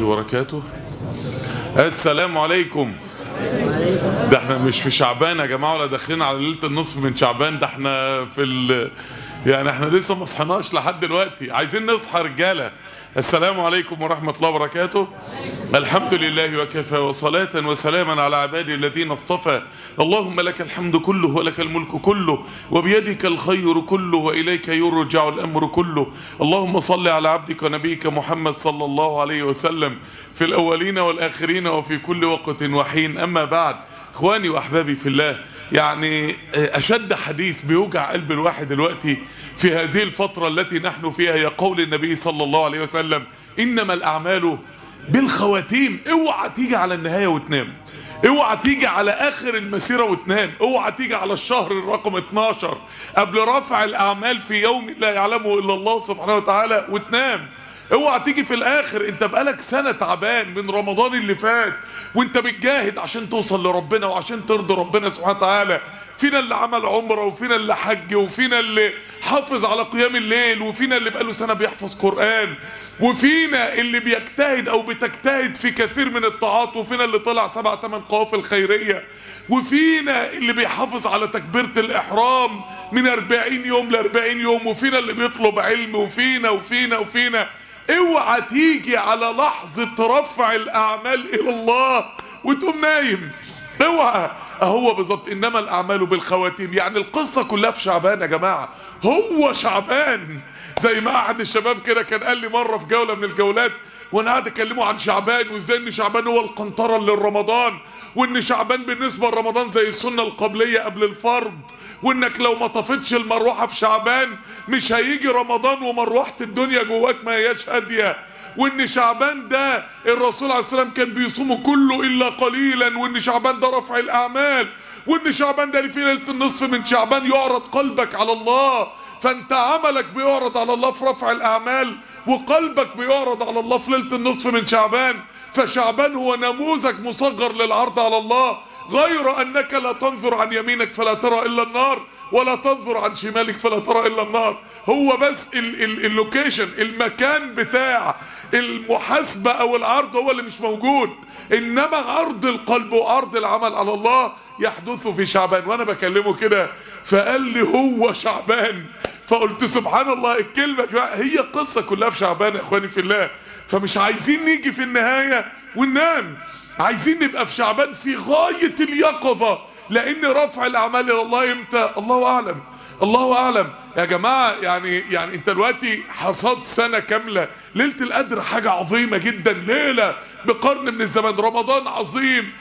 الله وبركاته. السلام عليكم. ده احنا مش في شعبان يا جماعه ولا داخلين على ليله النصف من شعبان، ده احنا يعني احنا لسه ما صحناش لحد دلوقتي، عايزين نصحى رجاله. السلام عليكم ورحمه الله وبركاته. الحمد لله وكفى وصلاة وسلاما على عبادي الذين اصطفى. اللهم لك الحمد كله ولك الملك كله وبيدك الخير كله وإليك يرجع الأمر كله. اللهم صل على عبدك ونبيك محمد صلى الله عليه وسلم في الأولين والآخرين وفي كل وقت وحين. أما بعد، إخواني وأحبابي في الله، يعني أشد حديث بيوجع قلب الواحد دلوقتي في هذه الفترة التي نحن فيها هي قول النبي صلى الله عليه وسلم: إنما الأعمال بالخواتيم. اوعى تيجي على النهاية وتنام، اوعى تيجي على اخر المسيرة وتنام، اوعى تيجي على الشهر الرقم 12 قبل رفع الاعمال في يوم لا يعلمه الا الله سبحانه وتعالى وتنام. اوعى تيجي في الاخر انت بقالك سنة تعبان من رمضان اللي فات وانت بتجاهد عشان توصل لربنا وعشان ترضي ربنا سبحانه وتعالى. فينا اللي عمل عمره، وفينا اللي حج، وفينا اللي حافظ على قيام الليل، وفينا اللي بقاله سنة بيحفظ قرآن، وفينا اللي بيجتهد او بتجتهد في كثير من الطاعات، وفينا اللي طلع 7-8 قوافل خيرية، وفينا اللي بيحافظ على تكبيرة الإحرام من 40 يوم ل40 يوم، وفينا اللي بيطلب علم، وفينا. اوعى تيجي على لحظة رفع الأعمال إلى الله وتقوم نايم، اوعى. اهو بالظبط انما الاعمال بالخواتيم، يعني القصه كلها في شعبان يا جماعه. هو شعبان زي ما احد الشباب كده كان قال لي مره في جوله من الجولات وانا قاعد اكلمه عن شعبان، وازاي ان شعبان هو القنطره للرمضان، وان شعبان بالنسبه لرمضان زي السنه القبليه قبل الفرض، وانك لو ما طفتش المروحه في شعبان مش هيجي رمضان ومروحه الدنيا جواك ما هياش هاديه، وان شعبان ده الرسول عليه السلام كان بيصومه كله الا قليلا، وان شعبان ده رفع الاعمال، وان شعبان ده اللي في ليله النصف من شعبان يعرض قلبك على الله. فانت عملك بيعرض على الله في رفع الاعمال، وقلبك بيعرض على الله في ليله النصف من شعبان. فشعبان هو نموذج مصغر للعرض على الله، غير انك لا تنظر عن يمينك فلا ترى الا النار، ولا تنظر عن شمالك فلا ترى الا النار. هو بس اللوكيشن، المكان بتاع المحاسبة او العرض هو اللي مش موجود، انما عرض القلب وعرض العمل على الله يحدث في شعبان. وانا بكلمه كده فقال لي هو شعبان، فقلت سبحان الله، الكلمة هي قصة كلها في شعبان يا اخواني في الله. فمش عايزين نيجي في النهاية وننام، عايزين نبقى في شعبان في غاية اليقظة، لان رفع الاعمال الى الله امتى؟ الله اعلم، الله اعلم يا جماعه. يعني انت دلوقتي حصاد سنه كامله، ليله القدر حاجه عظيمه جدا، ليله بقرن من الزمان، رمضان عظيم،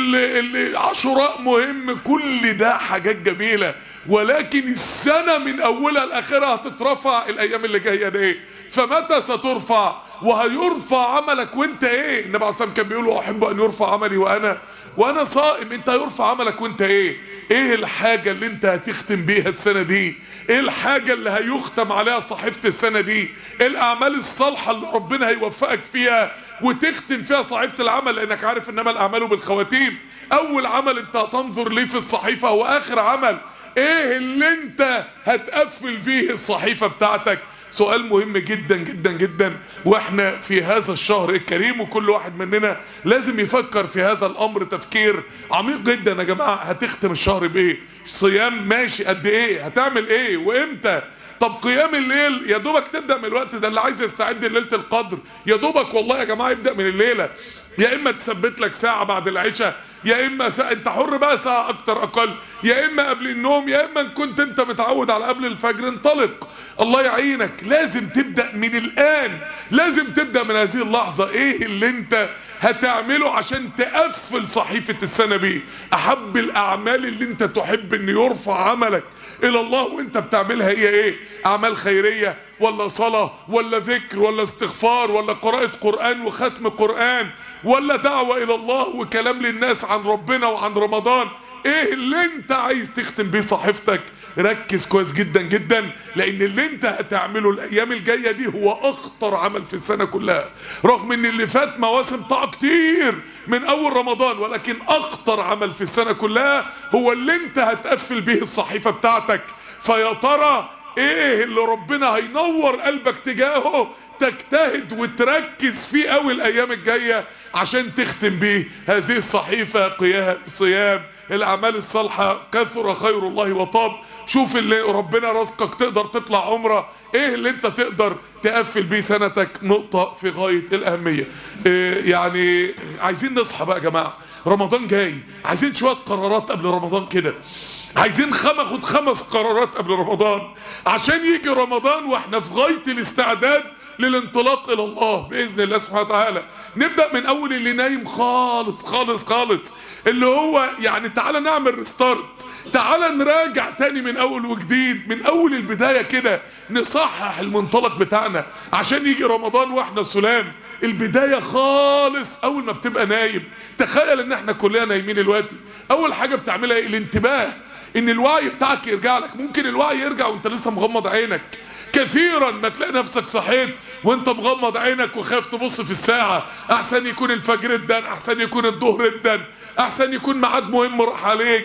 اللي عاشوراء مهم، كل ده حاجات جميله، ولكن السنه من اولها لاخرها هتترفع الايام اللي جايه دي. فمتى سترفع؟ وهيرفع عملك وانت ايه؟ النبي عليه الصلاه والسلام كان بيقول: احب ان يرفع عملي وانا صائم. انت هيرفع عملك وانت ايه؟ ايه الحاجة اللي انت هتختم بيها السنة دي؟ ايه الحاجة اللي هيختم عليها صحيفة السنة دي؟ ايه الاعمال الصالحة اللي ربنا هيوفقك فيها وتختم فيها صحيفة العمل؟ لانك عارف انما الاعمال بالخواتيم. اول عمل انت هتنظر ليه في الصحيفة هو اخر عمل. ايه اللي انت هتقفل بيه الصحيفة بتاعتك؟ سؤال مهم جدا جدا جدا، واحنا في هذا الشهر الكريم وكل واحد مننا لازم يفكر في هذا الامر تفكير عميق جدا. يا جماعة هتختم الشهر بايه؟ صيام ماشي، قد ايه؟ هتعمل ايه وامتى؟ طب قيام الليل يا دوبك تبدأ من الوقت ده، اللي عايز يستعد لليلة القدر يا دوبك والله يا جماعة يبدأ من الليلة، يا اما تثبت لك ساعة بعد العشاء، يا اما ساعة، انت حر بقى، ساعة اكتر اقل، يا اما قبل النوم، يا اما ان كنت انت متعود على قبل الفجر انطلق. الله يعينك، لازم تبدأ من الان، لازم تبدأ من هذه اللحظة. ايه اللي انت هتعمله عشان تقفل صحيفة السنة بيه؟ احب الاعمال اللي انت تحب ان يرفع عملك الى الله وانت بتعملها هي ايه؟ اعمال خيرية، ولا صلاة، ولا ذكر، ولا استغفار، ولا قراءة قرآن وختم قرآن، ولا دعوة الى الله وكلام للناس عن ربنا وعن رمضان؟ ايه اللي انت عايز تختم بيه صحيفتك؟ ركز كويس جدا جدا، لان اللي انت هتعمله الايام الجاية دي هو اخطر عمل في السنة كلها، رغم ان اللي فات مواسم طاعة كتير من اول رمضان، ولكن اخطر عمل في السنة كلها هو اللي انت هتقفل بيه الصحيفة بتاعتك. فيا ترى ايه اللي ربنا هينور قلبك تجاهه تجتهد وتركز فيه قوي الايام الجايه عشان تختم بيه هذه الصحيفه. قيام، صيام، الاعمال الصالحه، كثر خير الله وطاب. شوف اللي ربنا رزقك تقدر تطلع عمره، ايه اللي انت تقدر تقفل بيه سنتك. نقطه في غايه الاهميه. يعني عايزين نصحى بقى يا جماعه، رمضان جاي، عايزين شويه قرارات قبل رمضان كده. عايزين خد 5 قرارات قبل رمضان عشان يجي رمضان واحنا في غاية الاستعداد للانطلاق الى الله باذن الله سبحانه وتعالى. نبدأ من اول اللي نايم خالص خالص خالص، اللي هو يعني تعالى نعمل ريستارت، تعالى نراجع تاني من اول وجديد، من اول البداية كده نصحح المنطلق بتاعنا عشان يجي رمضان واحنا سلام. البداية خالص اول ما بتبقى نايم، تخيل ان احنا كلنا نايمين دلوقتي، اول حاجة بتعملها ايه؟ الانتباه، ان الوعي بتاعك يرجع لك. ممكن الوعي يرجع وانت لسه مغمض عينك، كثيرا ما تلاقي نفسك صحيت وانت مغمض عينك وخايف تبص في الساعة، احسن يكون الفجر ادن، احسن يكون الظهر ادن، احسن يكون ميعاد مهم راح عليك،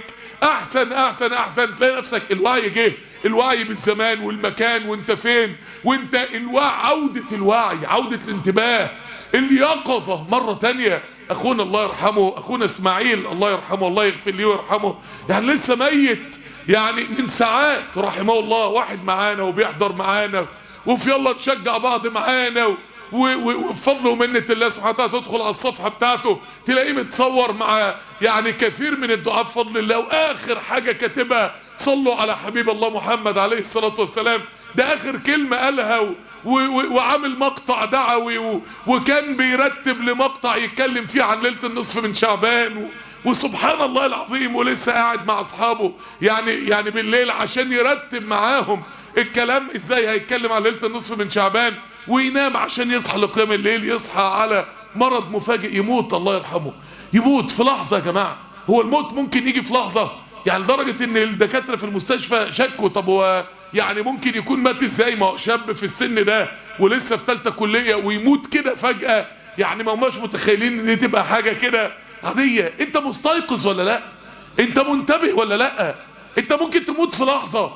احسن تلاقي نفسك الوعي جه، الوعي بالزمان والمكان وانت فين، وانت عودة الوعي، عودة الانتباه، اليقظة مرة تانية. اخونا الله يرحمه، اخونا اسماعيل الله يرحمه، الله يغفر ليه ويرحمه، يعني لسه ميت يعني من ساعات رحمه الله، واحد معانا وبيحضر معانا وفي يلا نشجع بعض معانا، وبفضل ومنة الله سبحانه وتعالى تدخل على الصفحة بتاعته تلاقيه متصور مع يعني كثير من الدعاء بفضل الله، واخر حاجة كاتبها صلوا على حبيب الله محمد عليه الصلاة والسلام. ده اخر كلمة قالها، وعامل مقطع دعوي، وكان بيرتب لمقطع يتكلم فيه عن ليلة النصف من شعبان، وسبحان الله العظيم، ولسه قاعد مع اصحابه يعني بالليل عشان يرتب معاهم الكلام ازاي هيتكلم عن ليلة النصف من شعبان، وينام عشان يصحى لقيام الليل، يصحى على مرض مفاجئ، يموت الله يرحمه، يموت في لحظة. يا جماعة هو الموت ممكن يجي في لحظة؟ يعني لدرجة ان الدكاترة في المستشفى شكوا، طب هو يعني ممكن يكون مات ازاي؟ ما هو شاب في السن ده ولسه في ثالثة كلية ويموت كده فجأة، يعني ما هماش متخيلين ان دي تبقى حاجة كده عادية. انت مستيقظ ولا لا؟ انت منتبه ولا لا؟ انت ممكن تموت في لحظة،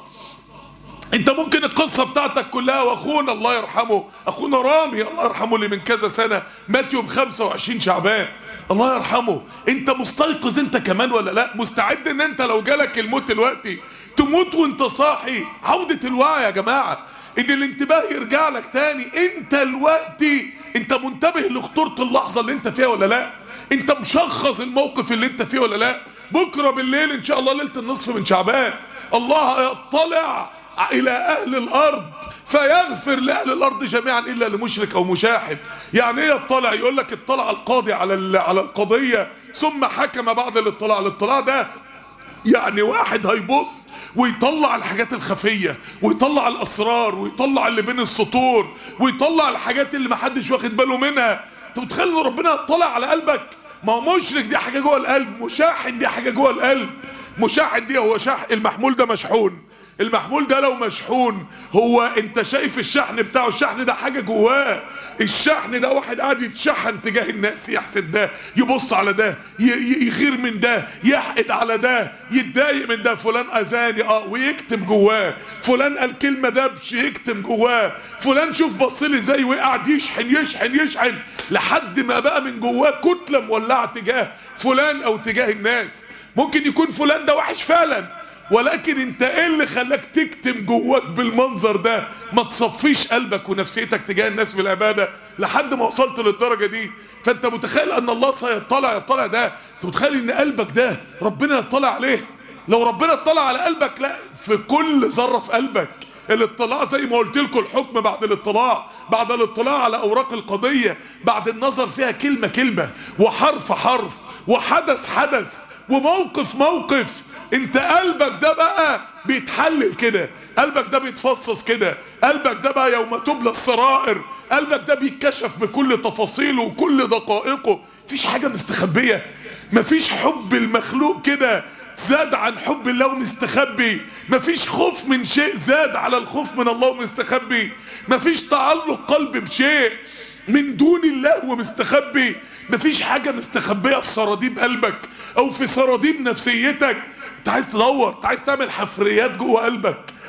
انت ممكن القصة بتاعتك كلها. واخونا الله يرحمه، اخونا رامي الله يرحمه اللي من كذا سنة مات يوم 25 شعبان الله يرحمه، انت مستيقظ انت كمان ولا لا؟ مستعد ان انت لو جالك الموت دلوقتي تموت وانت صاحي؟ عودة الوعي يا جماعة، ان الانتباه يرجع لك تاني. انت دلوقتي انت منتبه لخطورة اللحظة اللي انت فيها ولا لا؟ انت مشخص الموقف اللي انت فيه ولا لا؟ بكرة بالليل ان شاء الله ليلة النصف من شعبان، الله يطلع الى اهل الارض فيغفر لاهل الارض جميعا الا لمشرك او مشاحن. يعني ايه يطلع؟ يقول لك اطلع القاضي على القضية ثم حكم بعد الاطلاع. الاطلاع ده يعني واحد هيبص ويطلع الحاجات الخفية، ويطلع الاسرار، ويطلع اللي بين السطور، ويطلع الحاجات اللي محدش واخد باله منها. انت متخيل ان ربنا يطلع على قلبك؟ ما هو مشرك دي حاجة جوه القلب، مشاحن دي حاجة جوه القلب. مشاحن دي هو المحمول ده مشحون، المحمول ده لو مشحون هو انت شايف الشحن بتاعه، الشحن ده حاجة جواه، الشحن ده واحد قاعد يتشحن تجاه الناس، يحسد ده، يبص على ده، يغير من ده، يحقد على ده، يتضايق من ده، فلان اذاني ويكتم جواه، فلان قال كلمة دبش يكتم جواه، فلان شوف بصلي ازاي، وقعد يشحن لحد ما بقى من جواه كتلة مولعة تجاه فلان او تجاه الناس. ممكن يكون فلان ده وحش فعلا، ولكن انت ايه اللي خلاك تكتم جواك بالمنظر ده؟ ما تصفيش قلبك ونفسيتك تجاه الناس بالعبادة لحد ما وصلت للدرجة دي. فانت متخيل ان الله سيطلع ده؟ انت متخيل ان قلبك ده ربنا يطلع عليه؟ لو ربنا اطلع على قلبك، لا، في كل ذرة في قلبك. الاطلاع زي ما قلت لكم، الحكم بعد الاطلاع على اوراق القضية، بعد النظر فيها كلمة وحرف حرف وحدث وموقف. انت قلبك ده بقى بيتحلل كده، قلبك ده بيتفصص كده، قلبك ده بقى يوم تبلى السرائر، قلبك ده بيتكشف بكل تفاصيله وكل دقائقه، مفيش حاجة مستخبية، مفيش حب المخلوق كده زاد عن حب الله ومستخبي، مفيش خوف من شيء زاد على الخوف من الله ومستخبي، مفيش تعلق قلب بشيء من دون الله ومستخبي، مفيش حاجة مستخبية في سراديب قلبك او في سراديب نفسيتك. انت عايز تدور، انت عايز تعمل حفريات جوه قلبك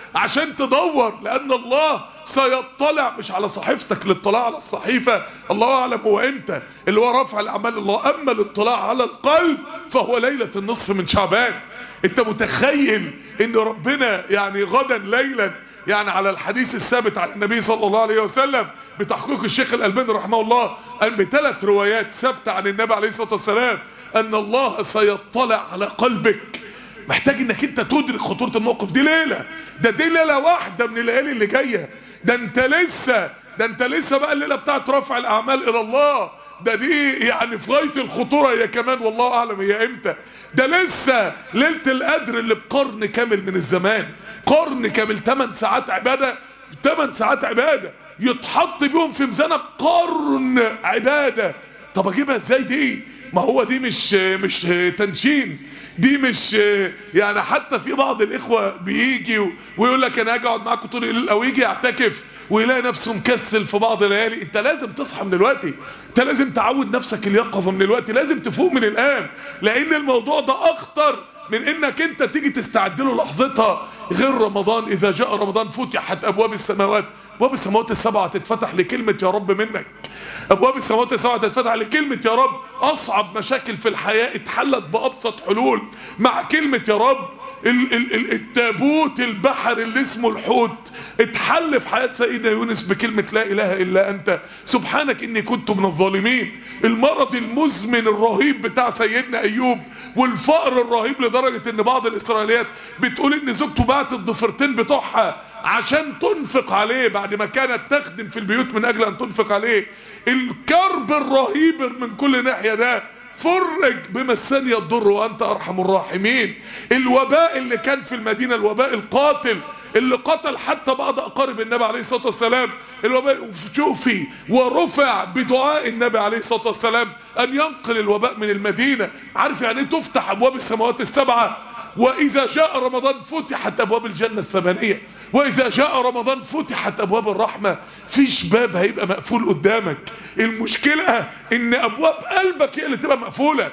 عشان تدور، لان الله سيطلع مش على صحيفتك، الاطلاع على الصحيفة الله اعلم هو امتى، اللي هو رفع الاعمال الله، اما الاطلاع على القلب فهو ليلة النصف من شعبان. انت متخيل ان ربنا يعني غدا ليلا، يعني على الحديث الثابت عن النبي صلى الله عليه وسلم بتحقيق الشيخ الألباني رحمه الله، أن بثلاث روايات ثابتة عن النبي عليه الصلاة والسلام أن الله سيطلع على قلبك. محتاج انك انت تدرك خطورة الموقف. دي ليلة، دي ليلة واحدة من الليالي اللي جاية، ده انت لسه بقى الليلة بتاعت رفع الأعمال إلى الله، دي يعني في غاية الخطورة هي كمان، والله أعلم هي إمتى. ده لسه ليلة القدر اللي بقرن كامل من الزمان، قرن كامل، 8 ساعات عبادة، 8 ساعات عبادة يتحط بيهم في ميزانك قرن عبادة. طب أجيبها إزاي دي؟ ما هو دي مش تنشين، دي مش يعني، حتى في بعض الإخوة بيجي ويقول لك أنا هاجي أقعد معاكم طول الليل، أو يجي يعتكف ويلاقي نفسه مكسل في بعض الليالي. انت لازم تصحى من دلوقتي، انت لازم تعود نفسك اليقظة من دلوقتي، لازم تفوق من الآن، لأن الموضوع ده أخطر من انك انت تيجي تستعد له لحظتها. غير رمضان، إذا جاء رمضان فتحت أبواب السماوات، أبواب السماوات السبعة تتفتح لكلمة يا رب منك، أبواب السماوات السبعة تتفتح لكلمة يا رب. أصعب مشاكل في الحياة اتحلت بأبسط حلول مع كلمة يا رب. التابوت البحر اللي اسمه الحوت اتحل في حياة سيدنا يونس بكلمة لا إله إلا أنت سبحانك إني كنت من الظالمين. المرض المزمن الرهيب بتاع سيدنا أيوب، والفقر الرهيب لدرجة إن بعض الإسرائيليات بتقول إن زوجته بعت الضفيرتين بتوعها عشان تنفق عليه بعد ما كانت تخدم في البيوت من أجل أن تنفق عليه. الكرب الرهيب من كل ناحية ده فرج بمسني الضر وأنت أرحم الراحمين. الوباء اللي كان في المدينة، الوباء القاتل اللي قتل حتى بعض أقارب النبي عليه الصلاة والسلام، الوباء شوفي ورفع بدعاء النبي عليه الصلاة والسلام أن ينقل الوباء من المدينة. عارف يعني تفتح أبواب السماوات السبعة؟ وإذا جاء رمضان فتحت أبواب الجنة الثمانية، وإذا جاء رمضان فتحت أبواب الرحمة. فيش باب هيبقى مقفول قدامك. المشكلة إن أبواب قلبك هي اللي تبقى مقفولة،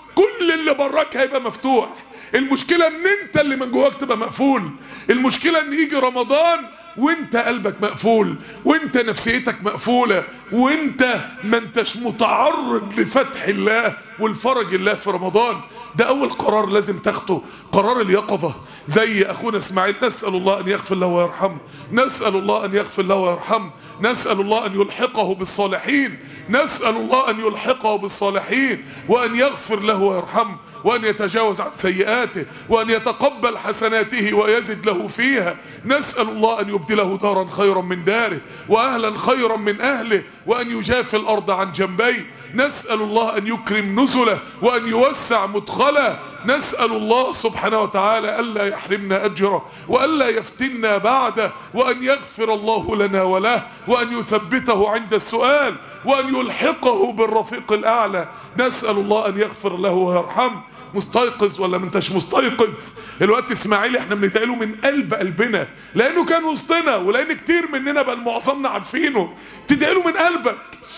كل اللي براك هيبقى مفتوح. المشكلة إن أنت اللي من جواك تبقى مقفول. المشكلة إن يجي رمضان وانت قلبك مقفول، وانت نفسيتك مقفولة، وانت ما انتش متعرض لفتح الله والفرج الله في رمضان. ده اول قرار لازم تاخده، قرار اليقظة. زي اخونا اسماعيل، نسأل الله ان يغفر له ويرحمه، نسأل الله ان يغفر له ويرحمه، نسأل الله ان يلحقه بالصالحين، نسأل الله ان يلحقه بالصالحين، وان يغفر له ويرحمه، وان يتجاوز عن سيئاته، وان يتقبل حسناته ويزد له فيها. نسأل الله ان يبدله دارا خيرا من داره، واهلا خيرا من اهله، وان يجافي الارض عن جنبيه. نسأل الله ان يكرم نزله وان يوسع مدخله. نسأل الله سبحانه وتعالى ألا يحرمنا أجره، وألا يفتنا بعده، وأن يغفر الله لنا وله، وأن يثبته عند السؤال، وأن يلحقه بالرفيق الأعلى. نسأل الله أن يغفر له ويرحمه. مستيقظ ولا منتش مستيقظ؟ الوقت اسماعيل احنا بندعي له من قلب قلبنا، لأنه كان وسطنا، ولأن كتير مننا بل معظمنا عارفينه. تدعي له من قلبك،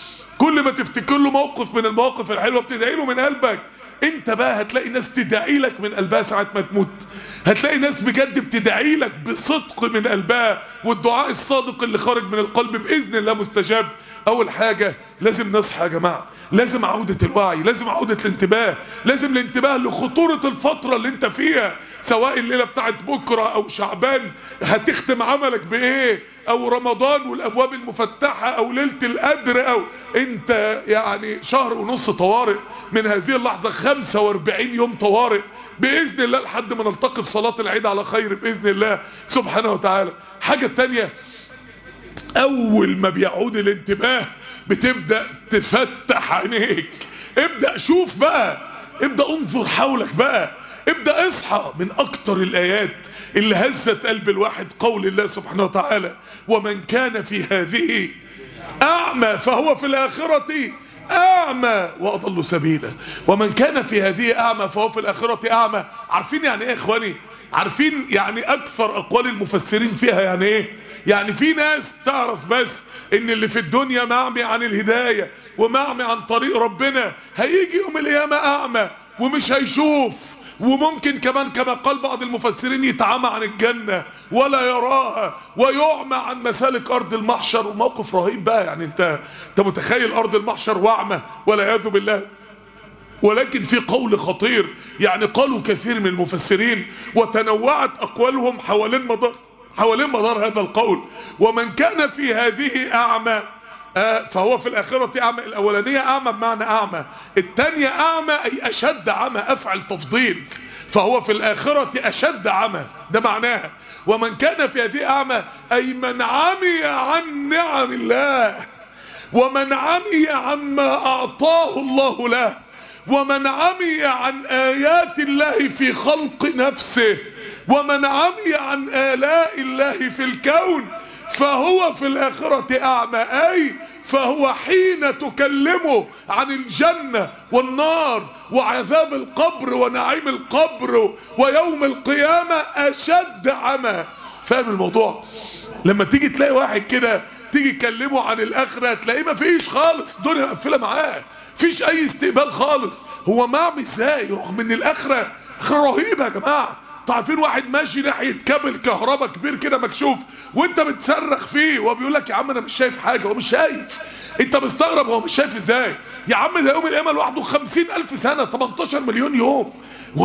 كل ما تفتكر له موقف من المواقف الحلوة بتدعي له من قلبك. انت بقى هتلاقي ناس تدعي لك من قلبها ساعة ما تموت، هتلاقي ناس بجد بتدعي لك بصدق من قلبها، والدعاء الصادق اللي خارج من القلب بإذن الله مستجاب. اول حاجة لازم نصحى يا جماعة، لازم عودة الوعي، لازم عودة الانتباه، لازم الانتباه لخطورة الفترة اللي انت فيها، سواء الليلة بتاعت بكرة او شعبان هتختم عملك بايه، او رمضان والابواب المفتحة، او ليلة القدر، او انت يعني شهر ونص طوارئ من هذه اللحظة، 45 يوم طوارئ بإذن الله لحد ما نلتقي في صلاة العيد على خير بإذن الله سبحانه وتعالى. حاجة تانية، أول ما بيعود الانتباه بتبدأ تفتح عينيك، ابدأ شوف بقى، ابدأ انظر حولك بقى، ابدأ اصحى. من أكتر الآيات اللي هزت قلب الواحد قول الله سبحانه وتعالى: ومن كان في هذه أعمى فهو في الآخرة أعمى وأضل سبيلا. ومن كان في هذه أعمى فهو في الآخرة أعمى. عارفين يعني إيه يا إخواني؟ عارفين يعني أكثر أقوال المفسرين فيها يعني إيه؟ يعني في ناس تعرف بس إن اللي في الدنيا معمي عن الهداية ومعمي عن طريق ربنا، هيجي يوم القيامة أعمى ومش هيشوف، وممكن كمان كما قال بعض المفسرين يتعامى عن الجنة ولا يراها، ويعمى عن مسالك أرض المحشر. وموقف رهيب بقى، يعني انت متخيل أرض المحشر وعمى والعياذ بالله. ولكن في قول خطير، يعني قالوا كثير من المفسرين وتنوعت أقوالهم حوالين مدار هذا القول. ومن كان في هذه أعمى فهو في الآخرة أعمى. الأولانية أعمى بمعنى أعمى، الثانية أعمى أي أشد عمى، أفعل تفضيل، فهو في الآخرة أشد عمى، ده معناها. ومن كان في هذه أعمى أي من عمي عن نعم الله، ومن عمي عما أعطاه الله له، ومن عمي عن آيات الله في خلق نفسه، ومن عمي عن آلاء الله في الكون، فهو في الآخرة أعمى. أي فهو حين تكلمه عن الجنة والنار وعذاب القبر ونعيم القبر ويوم القيامة أشد عمى. فاهم الموضوع؟ لما تيجي تلاقي واحد كده تيجي تكلمه عن الآخرة تلاقيه ما فيش خالص، الدنيا مقفلة معاه، فيش أي استقبال خالص. هو معمي ازاي رغم ان الآخرة رهيبة يا جماعة؟ عارفين واحد ماشي ناحية كابل كهرباء كبير كده مكشوف وانت بتصرخ فيه وهو بيقول لك يا عم انا مش شايف حاجة، هو مش شايف. انت مستغرب هو مش شايف ازاي؟ يا عم ده يوم القيامة لوحده 50,000 سنة، 18 مليون يوم،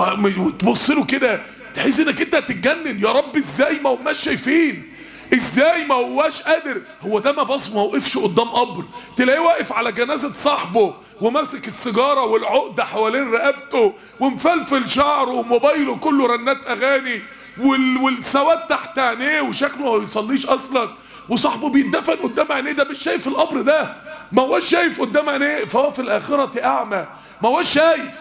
وتبص له كده تحس انك انت هتتجنن. يا رب ازاي ما هماش شايفين؟ ازاي ما هواش قادر؟ هو ده ما بص ما وقفش قدام قبر، تلاقيه واقف على جنازة صاحبه وماسك السيجاره والعقده حوالين رقبته ومفلفل شعره وموبايله كله رنات اغاني والسواد تحت عينيه وشكله ما بيصليش اصلا، وصاحبه بيتدفن قدام عينيه، ده مش شايف القبر ده، ما هوش شايف قدام عينيه، فهو في الاخره اعمى، ما هوش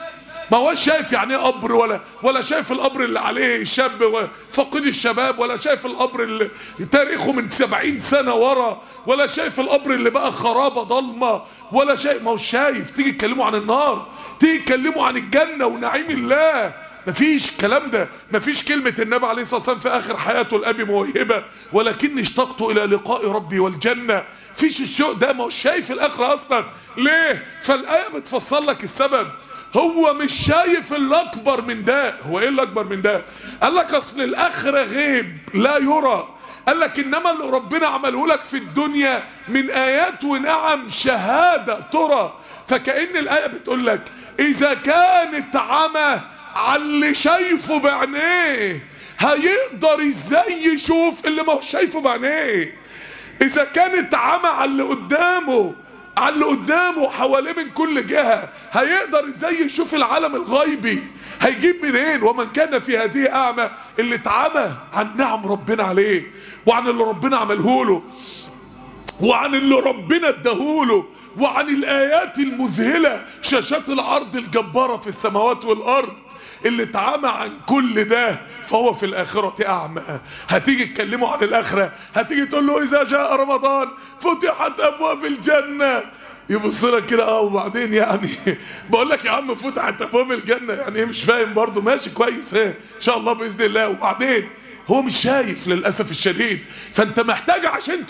شايف يعني ايه قبر، ولا شايف القبر اللي عليه شاب فقيد الشباب، ولا شايف القبر اللي تاريخه من 70 سنة ورا، ولا شايف القبر اللي بقى خرابة ضلمة، ولا شايف، ما هو شايف. تيجي تكلموا عن النار، تيجي تكلموا عن الجنة ونعيم الله، مفيش الكلام ده. مفيش كلمة النبي عليه الصلاة والسلام في آخر حياته الأبي موهبة ولكني اشتقت إلى لقاء ربي والجنة، فيش الشوق ده، ما هو شايف الآخرة أصلا. ليه؟ فالآية بتفصل لك السبب. هو مش شايف اللي اكبر من ده. هو ايه اللي اكبر من ده؟ قال لك اصل الاخره غيب لا يرى. قال لك انما اللي ربنا عمله لك في الدنيا من ايات ونعم شهاده ترى. فكأن الايه بتقول لك اذا كانت عمى على اللي شايفه بعينيه هيقدر ازاي يشوف اللي ما هو شايفه بعينيه؟ اذا كانت عمى على اللي قدامه حواليه من كل جهة هيقدر ازاي يشوف العالم الغيبي؟ هيجيب منين؟ ومن كان في هذه اعمى، اللي اتعمى عن نعم ربنا عليه وعن اللي ربنا عمله له وعن اللي ربنا اداهوله وعن الايات المذهلة، شاشات العرض الجبارة في السماوات والارض، اللي اتعمى عن كل ده فهو في الآخرة أعمى. هتيجي تكلموا عن الآخرة، هتيجي تقول له إذا جاء رمضان فتحت أبواب الجنة، يبص لك كده وبعدين يعني بقول لك يا عم فتحت أبواب الجنة يعني ايه؟ مش فاهم برضه. ماشي كويس إن شاء الله بإذن الله. وبعدين هو مش شايف للأسف الشديد. فأنت محتاج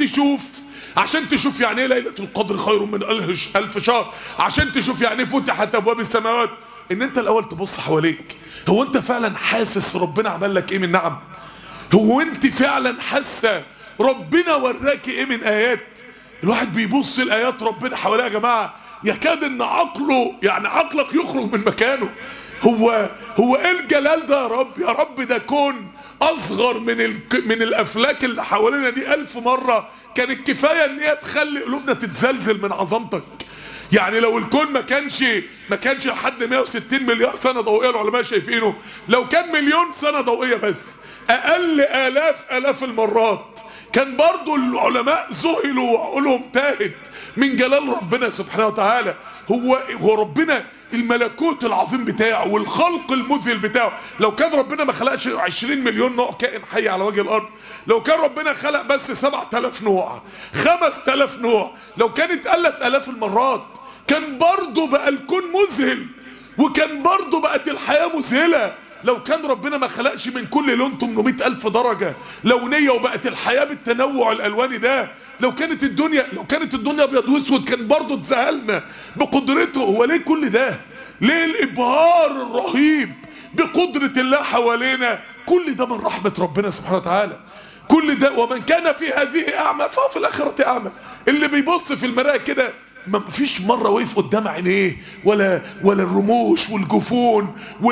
عشان تشوف يعني ايه ليلة القدر خير من 1000 شهر، عشان تشوف يعني ايه فتحت أبواب السماوات، ان انت الاول تبص حواليك. هو انت فعلا حاسس ربنا عمل لك ايه من نعم؟ هو انت فعلا حاسه ربنا وراك ايه من ايات؟ الواحد بيبص الايات ربنا حواليه يا جماعه يكاد ان عقلك يخرج من مكانه. هو ايه الجلال ده يا رب؟ يا رب ده كون اصغر من الافلاك اللي حوالينا دي 1000 مرة، كانت كفايه ان هي تخلي قلوبنا تتزلزل من عظمتك. يعني لو الكون ما كانش لحد 160 مليار سنة ضوئية العلماء شايفينه، لو كان مليون سنة ضوئية بس اقل آلاف المرات، كان برضو العلماء ذهلوا وعقولهم تاهت من جلال ربنا سبحانه وتعالى. هو ربنا الملكوت العظيم بتاعه والخلق المذهل بتاعه. لو كان ربنا ما خلقش 20 مليون نوع كائن حي على وجه الارض، لو كان ربنا خلق بس 7000 نوع 5000 نوع، لو كانت قلت آلاف المرات، كان برضه بقى الكون مذهل وكان برضه بقت الحياة مذهلة. لو كان ربنا ما خلقش من كل لون 800,000 درجة لونية وبقت الحياة بالتنوع الألواني ده، لو كانت الدنيا أبيض وأسود كان برضه اتذهلنا بقدرته. هو ليه كل ده؟ ليه الإبهار الرهيب بقدرة الله حوالينا. كل ده من رحمة ربنا سبحانه وتعالى. كل ده ومن كان في هذه أعمى فهو في الآخرة أعمى. اللي بيبص في المراية كده ما فيش مرة وقف قدام عينيه ولا الرموش والجفون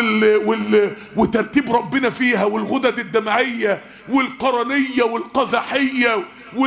وترتيب ربنا فيها والغدد الدمعية والقرنية والقزحية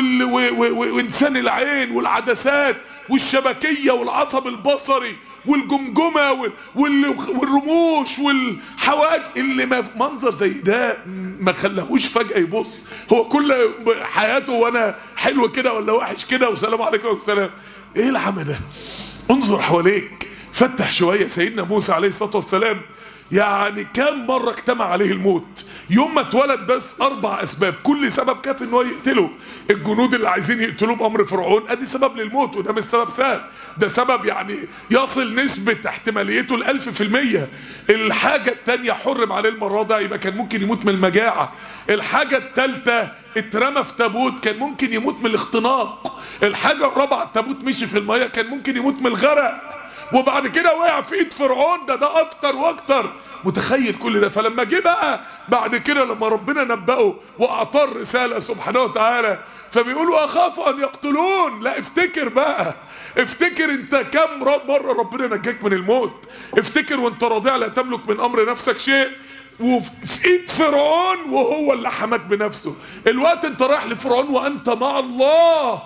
وإنسان العين والعدسات والشبكية والعصب البصري والجمجمة والرموش والحواج. اللي منظر زي ده ما خلاهوش فجأة يبص، هو كل حياته وانا حلو كده ولا وحش كده وسلام عليكم والسلام. ايه العمى ده؟ انظر حواليك، فتح شوية. سيدنا موسى عليه الصلاة والسلام يعني كم مرة اجتمع عليه الموت؟ يوم ما اتولد بس 4 اسباب، كل سبب كافي ان هو يقتله. الجنود اللي عايزين يقتلوه بامر فرعون ادي سبب للموت، وده مش سبب سهل، ده سبب يعني يصل نسبة احتماليته ل1000%. الحاجة التانية حرم عليه المراضع، يبقى كان ممكن يموت من المجاعة. الحاجة التالتة اترمى في تابوت، كان ممكن يموت من الاختناق. الحاجة الرابعة التابوت مشي في المية، كان ممكن يموت من الغرق. وبعد كده وقع في ايد فرعون، ده اكتر واكتر. متخيل كل ده؟ فلما جه بقى بعد كده لما ربنا نبأه واعطاه الرسالة سبحانه وتعالى، فبيقولوا اخاف ان يقتلون. لا، افتكر بقى، افتكر انت كم مرة ربنا نجاك من الموت. افتكر وانت رضيع لا تملك من امر نفسك شيء، وفي ايد فرعون وهو اللي حماك بنفسه. الوقت انت رايح لفرعون وانت مع الله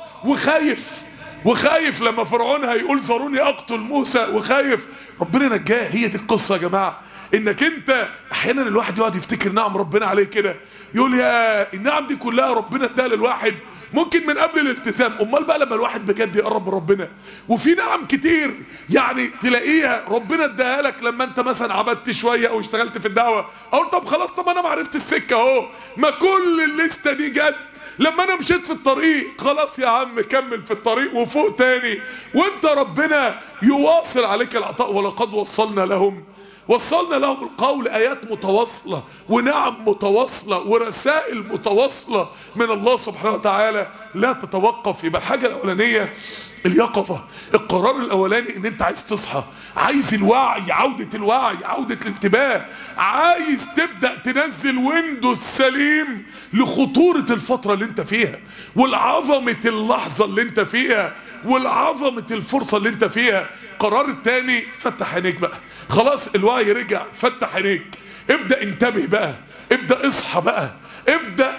وخايف لما فرعون هيقول ذروني اقتل موسى وخايف. ربنا نجاه. هي دي القصه يا جماعه، انك انت احيانا الواحد يقعد يفتكر نعم ربنا عليه كده، يقول يا النعم دي كلها ربنا اداها للواحد ممكن من قبل الالتزام. امال بقى لما الواحد بجد يقرب من ربنا، وفي نعم كتير يعني تلاقيها ربنا اداها لك لما انت مثلا عبدت شويه او اشتغلت في الدعوه، او طب خلاص، طب انا ما عرفت السكه اهو، ما كل الليسته دي جت لما انا مشيت في الطريق. خلاص يا عم كمل في الطريق وفوق تاني، وانت ربنا يواصل عليك العطاء. ولقد وصلنا لهم القول، آيات متواصلة ونعم متواصلة ورسائل متواصلة من الله سبحانه وتعالى لا تتوقف. يبقى الحاجة الأولانية اليقظة، القرار الأولاني إن أنت عايز تصحى، عايز الوعي، عودة الوعي، عودة الانتباه، عايز تبدأ تنزل ويندوز سليم لخطورة الفترة اللي أنت فيها والعظمة اللحظة اللي أنت فيها والعظمة الفرصة اللي أنت فيها. القرار الثاني فتح عينيك بقى، خلاص الوعي رجع، فتح عينيك، ابدأ انتبه بقى، ابدأ اصحى بقى، ابدأ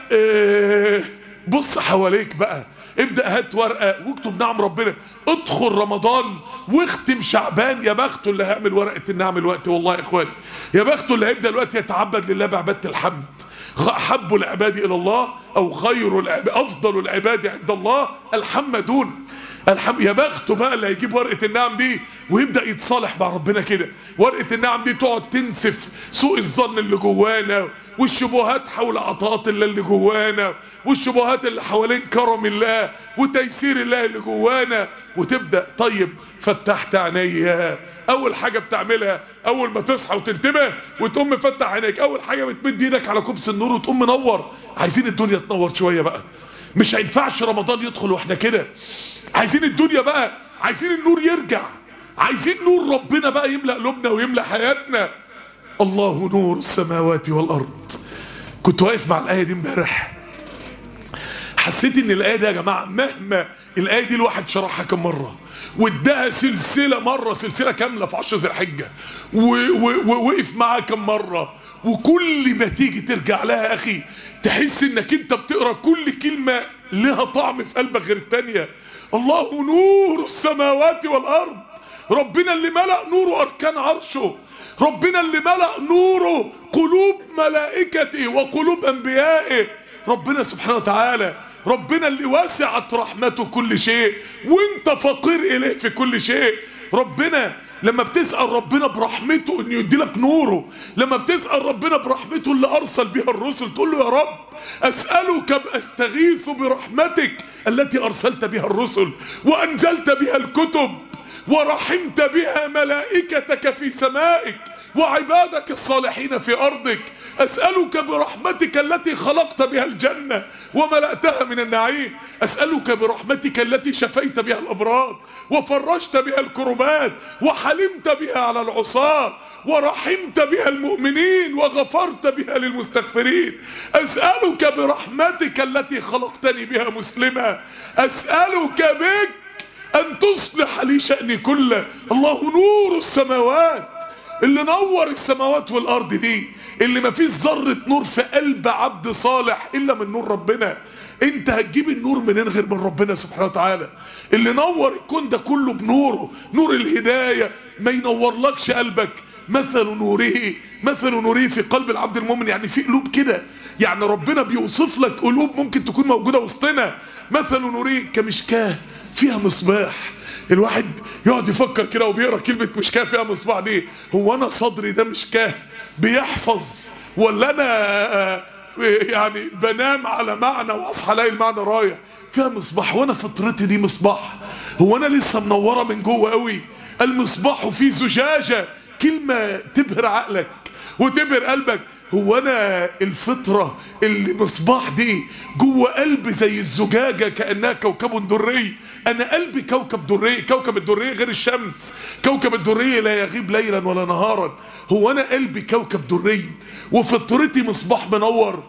بص حواليك بقى، ابدأ هات ورقة واكتب نعم ربنا. ادخل رمضان واختم شعبان. يا بخته اللي هيعمل ورقة النعم الوقت، والله يا اخواني يا بخته اللي هيبدأ الوقت يتعبد لله بعبادة الحمد. احب العباد الى الله او خير العباد افضل العباد عند الله الحمدون. يا بخته بقى اللي هيجيب ورقة النعم دي ويبدأ يتصالح مع ربنا كده. ورقة النعم دي تقعد تنسف سوء الظن اللي جوانا والشبهات حول عطاءات الله اللي جوانا والشبهات اللي حوالين كرم الله وتيسير الله اللي جوانا، وتبدأ طيب فتحت عينيا. اول حاجة بتعملها اول ما تصحى وتنتبه وتقوم مفتح عينيك، اول حاجة بتمد ايدك على كبس النور وتقوم منور. عايزين الدنيا تنور شوية بقى، مش هينفعش رمضان يدخل واحنا كده. عايزين الدنيا بقى، عايزين النور يرجع، عايزين نور ربنا بقى يملأ قلوبنا ويملأ حياتنا. الله نور السماوات والأرض. كنت واقف مع الآية دي امبارح، حسيت ان الآية دي يا جماعة مهما الآية دي الواحد شرحها كم مرة واداها سلسلة مرة، سلسلة كاملة في 10 ذي الحجة، ووقف معاها كم مرة، وكل ما تيجي ترجع لها يا أخي تحس انك انت بتقرأ كل كلمة لها طعم في قلبك غير التانية. الله نور السماوات والأرض، ربنا اللي ملأ نوره أركان عرشه، ربنا اللي ملأ نوره قلوب ملائكته وقلوب أنبيائه، ربنا سبحانه وتعالى، ربنا اللي وسعت رحمته كل شيء وانت فقير إليه في كل شيء. ربنا لما بتسأل ربنا برحمته انه يديلك نوره، لما بتسأل ربنا برحمته اللي ارسل بها الرسل، تقول له يا رب اسألك استغيث برحمتك التي ارسلت بها الرسل وانزلت بها الكتب ورحمت بها ملائكتك في سمائك وعبادك الصالحين في ارضك. أسألك برحمتك التي خلقت بها الجنة وملأتها من النعيم، أسألك برحمتك التي شفيت بها الأمراض وفرجت بها الكربات وحلمت بها على العصاة ورحمت بها المؤمنين وغفرت بها للمستغفرين. أسألك برحمتك التي خلقتني بها مسلما، أسألك بك أن تصلح لي شأني كله. الله نور السماوات، اللي نور السماوات والأرض دي، اللي ما فيش ذرة نور في قلب عبد صالح إلا من نور ربنا. انت هتجيب النور منين غير من ربنا سبحانه وتعالى؟ اللي نور الكون ده كله بنوره، نور الهداية، ما ينورلكش قلبك؟ مثل نوره في قلب العبد المؤمن، يعني في قلوب كده، يعني ربنا بيوصف لك قلوب ممكن تكون موجودة وسطنا. مثل نوره كمشكاة فيها مصباح. الواحد يقعد يفكر كده وبيقرا كلمة مشكاة فيها مصباح دي، هو انا صدري ده مشكاة بيحفظ، ولا انا يعني بنام على معنى واصحى الاقي المعنى رايح؟ فيها مصباح، وانا فطرتي دي مصباح، هو انا لسه منوره من جوه قوي؟ المصباح في زجاجه، كلمه تبهر عقلك وتبهر قلبك. هو انا الفطره اللي مصباح دي جوه قلب زي الزجاجه كانها كوكب دري، انا قلبي كوكب دري. كوكب الدري غير الشمس، كوكب الدري لا يغيب ليلا ولا نهارا. هو انا قلبي كوكب دري وفطرتي مصباح منور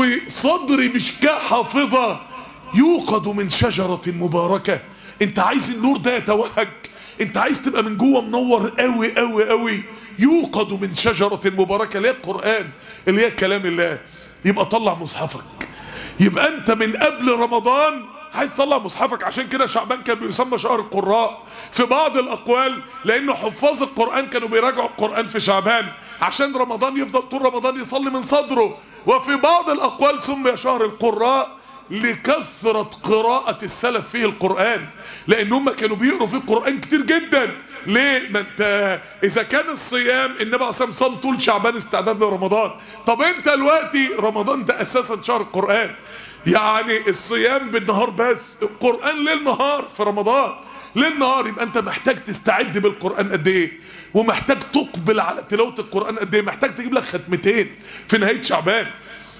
وصدري مشكاة حافظة يوقد من شجرة مباركة. انت عايز النور ده يتوهج؟ انت عايز تبقى من جوه منور قوي قوي قوي؟ يوقد من شجرة مباركة، اللي هي القرآن، اللي هي كلام الله. يبقى طلع مصحفك. يبقى انت من قبل رمضان عايز تطلع مصحفك. عشان كده شعبان كان بيسمى شهر القراء في بعض الاقوال، لانه حفاظ القرآن كانوا بيراجعوا القرآن في شعبان عشان رمضان يفضل طول رمضان يصلي من صدره. وفي بعض الاقوال سمي شهر القراء لكثرة قراءة السلف فيه القرآن، لان هم كانوا بيقروا فيه القرآن كتير جدا. ليه؟ ما انت اذا كان الصيام النبي عليه الصلاه والسلام صام طول شعبان استعداد لرمضان، طب انت دلوقتي رمضان ده اساسا شهر القرآن، يعني الصيام بالنهار بس، القرآن ليل نهار في رمضان، ليل نهار. يبقى انت محتاج تستعد بالقرآن قد ايه، ومحتاج تقبل على تلاوة القرآن قد ايه. محتاج تجيب لك ختمتين في نهاية شعبان،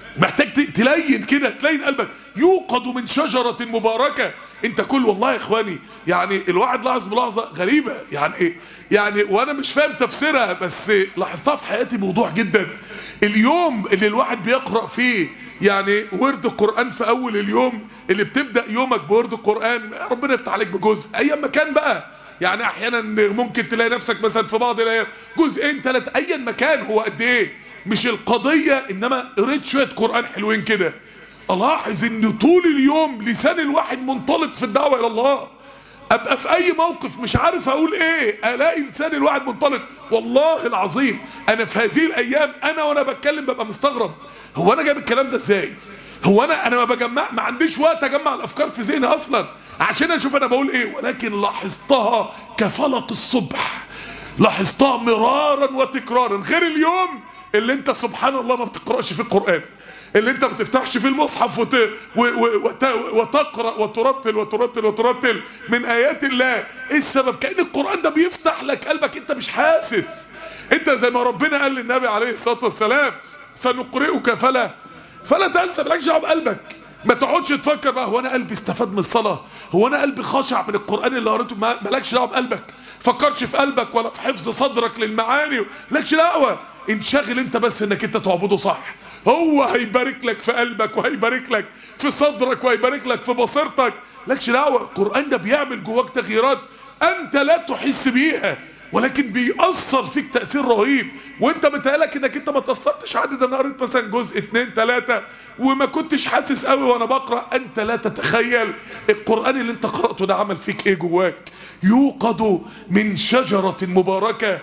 محتاج تلين كده، تلين قلبك. يوقد من شجرة مباركة. انت كل والله يا اخواني، يعني الواحد لاحظ ملاحظة غريبة، يعني وانا مش فاهم تفسيرها، بس لاحظتها في حياتي بوضوح جدا. اليوم اللي الواحد بيقرأ فيه يعني ورد القرآن في اول اليوم، اللي بتبدأ يومك بورد القرآن، ربنا يفتح عليك بجزء ايا ما كان بقى. يعني احيانا ممكن تلاقي نفسك مثلا في بعض الايام جزئين ثلاثة ايا ما كان، هو قد ايه مش القضية، انما قريت شوية قرآن حلوين كده. الاحظ ان طول اليوم لسان الواحد منطلق في الدعوة الى الله. ابقى في اي موقف مش عارف اقول ايه، الاقي لسان الواحد منطلق. والله العظيم انا في هذه الايام وانا بتكلم ببقى مستغرب، هو انا جايب الكلام ده ازاي؟ هو انا ما عنديش وقت اجمع الافكار في ذهني اصلا عشان اشوف انا بقول ايه. ولكن لاحظتها كفلق الصبح، لاحظتها مرارا وتكرارا. غير اليوم اللي انت سبحان الله ما بتقرأش في القرآن، اللي انت ما بتفتحش في المصحف وتقرأ وترتل من آيات الله. ايه السبب؟ كأن القرآن ده بيفتح لك قلبك، انت مش حاسس. انت زي ما ربنا قال للنبي عليه الصلاة والسلام سنقرئك فلا تنسى. مالكش دعوه بقلبك، ما تقعدش تفكر بقى هو انا قلبي استفاد من الصلاة، هو انا قلبي خشع من القرآن اللي قريته. مالكش دعوه بقلبك، فكرش في قلبك ولا في حفظ صدرك للمعاني، مالكش دعوه. انشغل انت بس انك انت تعبده صح. هو هيبارك لك في قلبك وهيبارك لك في صدرك وهيبارك لك في بصيرتك. مالكش دعوه. القرآن ده بيعمل جواك تغييرات انت لا تحس بيها، ولكن بيأثر فيك تأثير رهيب. وانت متهيألك انك انت ما تأثرتش عادي، ده انا قريت مثلا جزء 2 3 وما كنتش حاسس قوي وانا بقرأ. انت لا تتخيل القرآن اللي انت قرأته ده عمل فيك ايه جواك. يوقد من شجرة مباركة.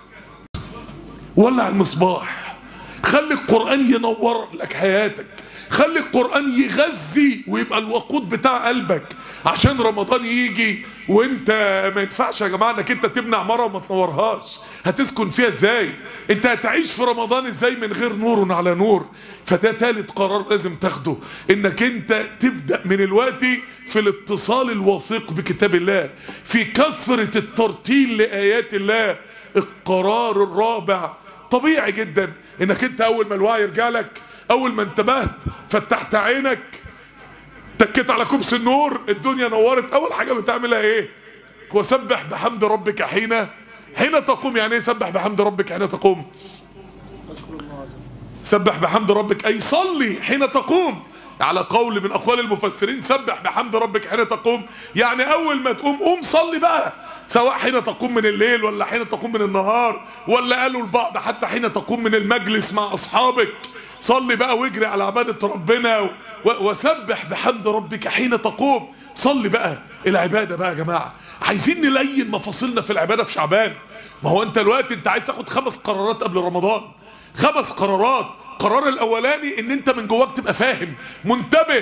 ولع المصباح، خلي القرآن ينور لك حياتك، خلي القرآن يغذي ويبقى الوقود بتاع قلبك عشان رمضان يجي وانت ما ينفعش يا جماعه انك انت تبني عماره وما تنورهاش. هتسكن فيها ازاي؟ انت هتعيش في رمضان ازاي من غير نور على نور؟ فده ثالث قرار لازم تاخده، انك انت تبدا من الوقت في الاتصال الوثيق بكتاب الله، في كثره الترتيل لايات الله. القرار الرابع طبيعي جدا، انك انت اول ما الوعي يرجع لك، اول ما انتبهت فتحت عينك تكيت على كبس النور الدنيا نورت، اول حاجه بتعملها ايه؟ وسبح بحمد ربك حين تقوم. يعني ايه سبح بحمد ربك حين تقوم؟ سبح بحمد ربك اي صلي حين تقوم. على قول من اقوال المفسرين سبح بحمد ربك حين تقوم، يعني اول ما تقوم قوم صلي بقى، سواء حين تقوم من الليل ولا حين تقوم من النهار، ولا قالوا البعض حتى حين تقوم من المجلس مع اصحابك، صلي بقى واجري على عبادة ربنا وسبح بحمد ربك حين تقوم. صلي بقى. العبادة بقى يا جماعة عايزين نلين مفاصلنا في العبادة في شعبان. ما هو انت الوقت انت عايز تاخد 5 قرارات قبل رمضان، 5 قرارات. القرار الاولاني ان انت من جواك تبقى فاهم منتبه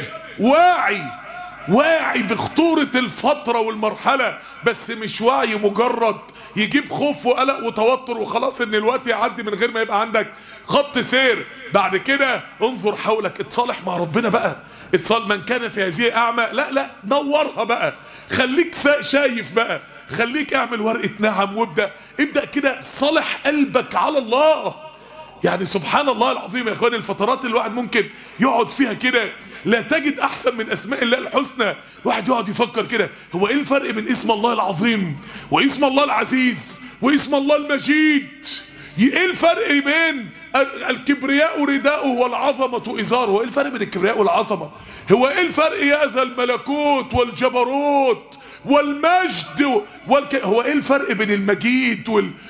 واعي بخطورة الفترة والمرحلة، بس مش وعي مجرد يجيب خوف وقلق وتوتر وخلاص ان الوقت يعدي من غير ما يبقى عندك خط سير. بعد كده انظر حولك، اتصالح مع ربنا بقى. من كان في هذه اعمى، لا نورها بقى، خليك شايف بقى، خليك اعمل ورقة نعم وابدأ كده صالح قلبك على الله. يعني سبحان الله العظيم يا اخواني، الفترات اللي الواحد ممكن يقعد فيها كده لا تجد احسن من اسماء الله الحسنى. واحد يقعد يفكر كده، هو ايه الفرق بين اسم الله العظيم واسم الله العزيز واسم الله المجيد؟ ايه الفرق بين الكبرياء رداؤه والعظمة ازاره؟ هو ايه الفرق بين الكبرياء والعظمة؟ هو ايه الفرق يا ذا الملكوت والجبروت والمجد هو ايه الفرق بين المجيد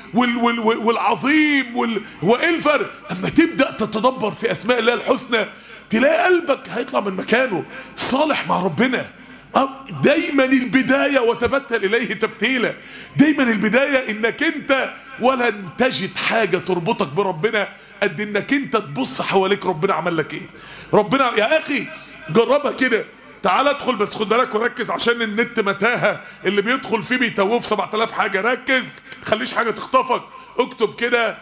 والعظيم هو ايه الفرق؟ اما تبدأ تتدبر في اسماء الله الحسنى تلاقي قلبك هيطلع من مكانه صالح مع ربنا. دايما البداية وتبتل اليه تبتيلا، دايما البداية انك انت ولن تجد حاجة تربطك بربنا قد انك انت تبص حواليك ربنا عمل لك ايه. ربنا يا اخي جربها كده، تعال ادخل بس خد بالك وركز عشان النت متاهه، اللي بيدخل فيه بيتوه 7000 حاجه. ركز خليش حاجه تخطفك. اكتب كده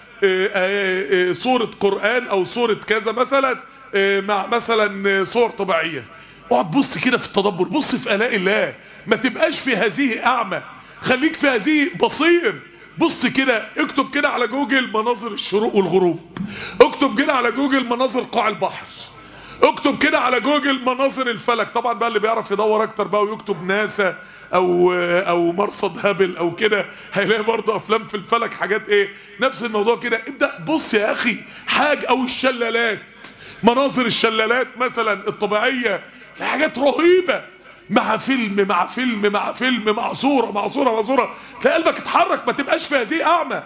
صوره قران او صوره كذا مثلا مع مثلا صور طبيعيه، اقعد بص كده في التدبر، بص في الاء الله، ما تبقاش في هذه اعمى، خليك في هذه بصير. بص كده، اكتب كده على جوجل مناظر الشروق والغروب، اكتب كده على جوجل مناظر قاع البحر، اكتب كده على جوجل مناظر الفلك. طبعا بقى اللي بيعرف يدور اكتر بقى ويكتب ناسا او مرصد هابل او كده هيلاقي برضه افلام في الفلك، حاجات ايه نفس الموضوع كده. ابدأ بص يا اخي حاجة، او الشلالات، مناظر الشلالات مثلا الطبيعية، حاجات رهيبة، مع فيلم مع فيلم مع فيلم، مع صورة تلاقي قلبك اتحرك. ما تبقاش في هذه اعمى،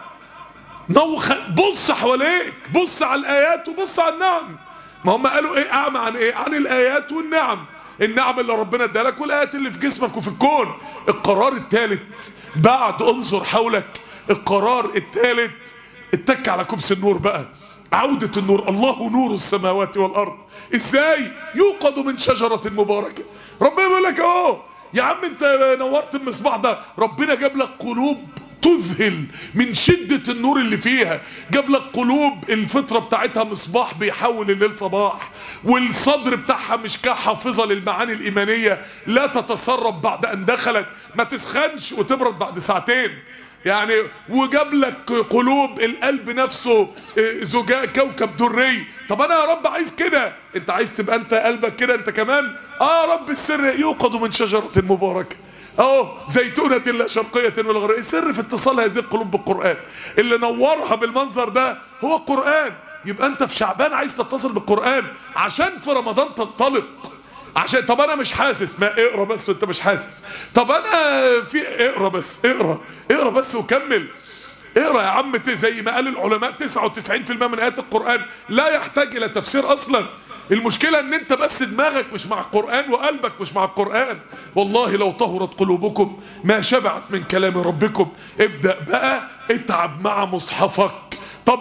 بص حواليك، بص على الايات وبص على النعم. ما هم قالوا ايه اعمى عن ايه؟ عن الايات والنعم، النعم اللي ربنا اداها لك والايات اللي في جسمك وفي الكون. القرار الثالث بعد انظر حولك، القرار الثالث اتك على كبس النور بقى، عودة النور. الله نور السماوات والارض. ازاي؟ يوقد من شجرة مباركة. ربنا بيقول لك اهو يا عم انت نورت المصباح ده، ربنا جاب لك قلوب تذهل من شدة النور اللي فيها، جاب لك قلوب الفطرة بتاعتها مصباح بيحول الليل صباح، والصدر بتاعها مش كحافظة للمعاني الإيمانية لا تتسرب بعد أن دخلت، ما تسخنش وتبرد بعد ساعتين يعني. وجاب لك قلوب القلب نفسه زجاج كوكب دري. طب انا يا رب عايز كده، انت عايز تبقى انت قلبك كده انت كمان؟ رب السر يوقد من شجرة مباركة اهو زيتونة لا شرقية ولا غربية. السر في اتصال هذه القلوب بالقرآن، اللي نورها بالمنظر ده هو القرآن. يبقى انت في شعبان عايز تتصل بالقرآن عشان في رمضان تنطلق. عشان طب انا مش حاسس، ما اقرا بس وانت مش حاسس. طب انا في اقرا بس، اقرا بس وكمل. اقرا يا عم، زي ما قال العلماء 99% من ايات القرآن لا يحتاج الى تفسير اصلا. المشكلة ان انت بس دماغك مش مع القرآن وقلبك مش مع القرآن. والله لو طهرت قلوبكم ما شبعت من كلام ربكم. ابدأ بقى اتعب مع مصحفك. طب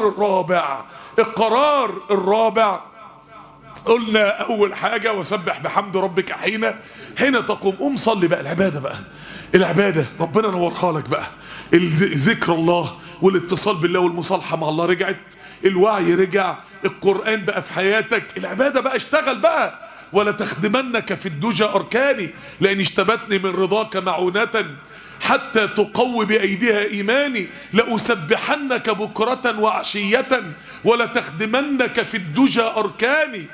القرار الرابع قلنا اول حاجة وسبح بحمد ربك حين تقوم. قوم صلي بقى. العبادة ربنا نورها لك بقى. ذكر الله والاتصال بالله والمصالحة مع الله رجعت، الوعي رجع، القرآن بقى في حياتك، العبادة بقى اشتغل بقى. ولا تخدمنك في الدجى أركاني لأن اشتبتني من رضاك معونة حتى تقوي بأيديها إيماني، لأسبحنك بكرة وعشية ولتخدمنك في الدجى أركاني،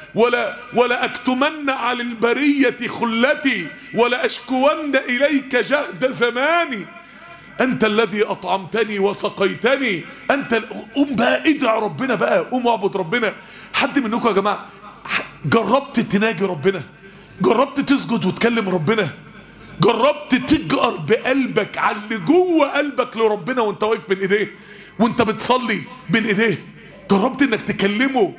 ولا أكتمن على البرية خلتي ولا أشكون إليك جهد زماني. أنت الذي أطعمتني وسقيتني، أنت. قوم بقى ادعي ربنا بقى، قوم اعبد ربنا. حد منكم يا جماعة جربت تناجي ربنا؟ جربت تسجد وتكلم ربنا؟ جربت تجأر بقلبك على اللي جوه قلبك لربنا وانت واقف بين ايديه وانت بتصلي بين ايديه؟ جربت انك تكلمه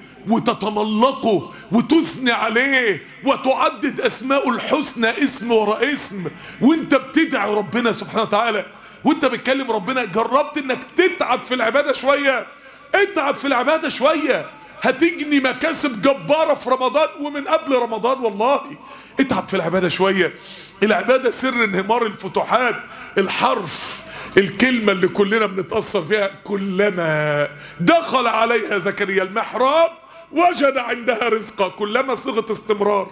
وتتملقه وتثني عليه وتعدد اسماءه الحسنى اسم ورا اسم وانت بتدعي ربنا سبحانه وتعالى وانت بتكلم ربنا؟ جربت انك تتعب في العبادة شوية؟ اتعب في العبادة شوية، هتجني مكاسب جبارة في رمضان ومن قبل رمضان والله. اتعب في العبادة شوية. العبادة سر انهمار الفتوحات. الحرف، الكلمة اللي كلنا بنتأثر فيها، كلما دخل عليها زكريا المحراب وجد عندها رزقا. كلما صيغة استمرار،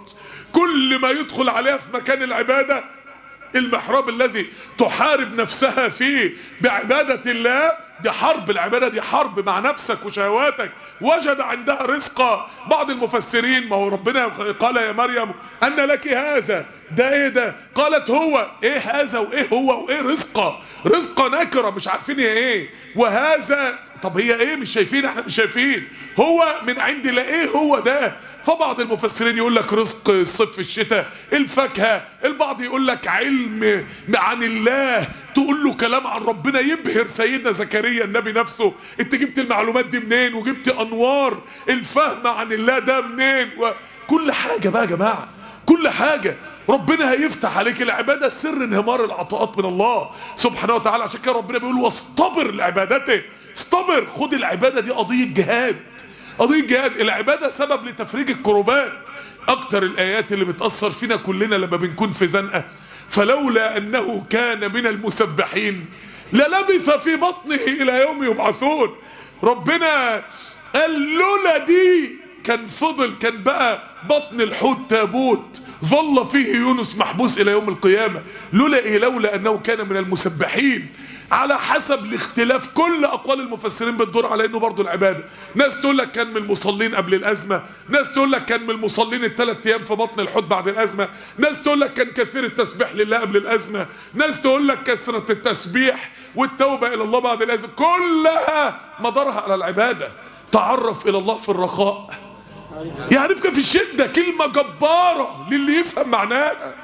كل ما يدخل عليها في مكان العبادة، المحراب الذي تحارب نفسها فيه بعبادة الله، دي حرب. العبادة دي حرب مع نفسك وشهواتك. وجد عندها رزقا. بعض المفسرين، ما هو ربنا قال يا مريم أن لك هذا، ده ايه ده؟ قالت هو. ايه هذا وايه هو وايه رزقا؟ رزقا نكرة مش عارفين هي ايه، وهذا طب هي ايه؟ مش شايفين، احنا مش شايفين. هو من عند الله، ايه هو ده؟ فبعض المفسرين يقول لك رزق الصيف في الشتاء، الفاكهة. البعض يقول لك علم عن الله، تقول له كلام عن ربنا يبهر سيدنا زكريا النبي نفسه. انت جبت المعلومات دي منين؟ وجبت انوار الفهم عن الله ده منين؟ وكل حاجة بقى يا جماعة، كل حاجة ربنا هيفتح عليك. العبادة سر انهمار العطاءات من الله سبحانه وتعالى. عشان كده ربنا بيقول واصطبر لعبادته. اصطبر، خد العبادة دي قضية جهاد، قضية جهاد. العبادة سبب لتفريج الكروبات. اكتر الايات اللي بتأثر فينا كلنا لما بنكون في زنقة، فلولا انه كان من المسبحين للبث في بطنه الى يوم يبعثون. ربنا قال لولا دي كان فضل، كان بقى بطن الحوت تابوت ظل فيه يونس محبوس الى يوم القيامة. لولا ايه؟ لولا انه كان من المسبحين. على حسب الاختلاف، كل اقوال المفسرين بتدور على انه برضو العبادة. ناس تقول لك كان من المصلين قبل الازمة، ناس تقول لك كان من المصلين الثلاث ايام في بطن الحوت بعد الازمة، ناس تقول لك كان كثير التسبيح لله قبل الازمة، ناس تقول لك كثرة التسبيح والتوبة الى الله بعد الازمة. كلها مدارها على العبادة. تعرف الى الله في الرخاء يعرفك في الشدة. كلمة جبارة للي يفهم معناها.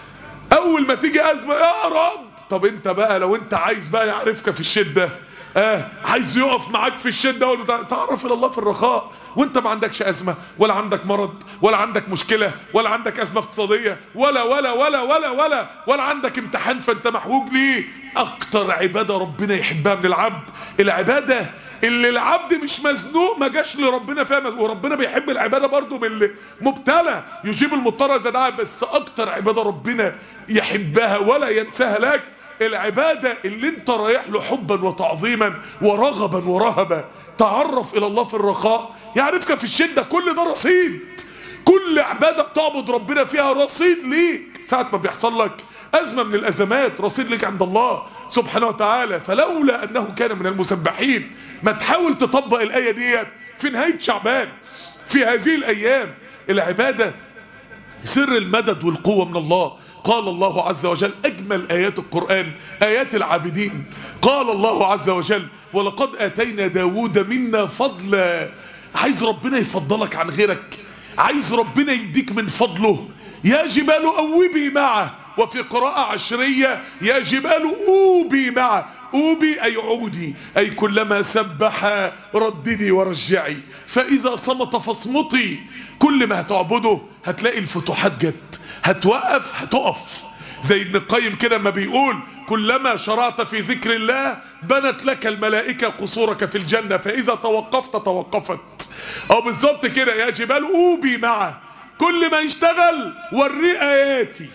اول ما تيجي ازمة يا رب، طب انت بقى لو انت عايز بقى يعرفك في الشدة، عايز يقف معاك في الشدة، تعرف الى الله في الرخاء وانت ما عندكش ازمة ولا عندك مرض ولا عندك مشكلة ولا عندك ازمة اقتصادية ولا ولا ولا ولا ولا ولا عندك امتحان فانت محوج ليه. اكتر عبادة ربنا يحبها من العبد العبادة اللي العبد مش مزنوق ما جاش لربنا فيها، وربنا بيحب العبادة برضو من اللي مبتلى، يجيب المضطر اذا دعا. بس اكتر عبادة ربنا يحبها ولا ينساها لك العبادة اللي انت رايح له حبا وتعظيما ورغبا ورهبا. تعرف الى الله في الرخاء يعرفك في الشدة. كل ده رصيد، كل عبادة بتعبد ربنا فيها رصيد ليك. ساعة ما بيحصل لك أزمة من الأزمات رصيد لك عند الله سبحانه وتعالى. فلولا أنه كان من المسبحين. ما تحاول تطبق الآية ديت في نهاية شعبان في هذه الأيام. العبادة سر المدد والقوة من الله. قال الله عز وجل، أجمل آيات القرآن آيات العابدين. قال الله عز وجل ولقد آتينا داود منا فضلا. عايز ربنا يفضلك عن غيرك، عايز ربنا يديك من فضله. يا جبال أوبي معه، وفي قراءة عشرية يا جبال أوبي معه. أوبي أي عودي، أي كلما سبح رددي ورجعي، فإذا صمت فاصمتي. كل ما هتعبده هتلاقي الفتوحات جت، هتوقف هتقف. زي ابن القيم كده ما بيقول كلما شرعت في ذكر الله بنت لك الملائكة قصورك في الجنة، فإذا توقفت توقفت. أو بالظبط كده يا جبال أوبي معه. كل ما يشتغل وريه آياتي،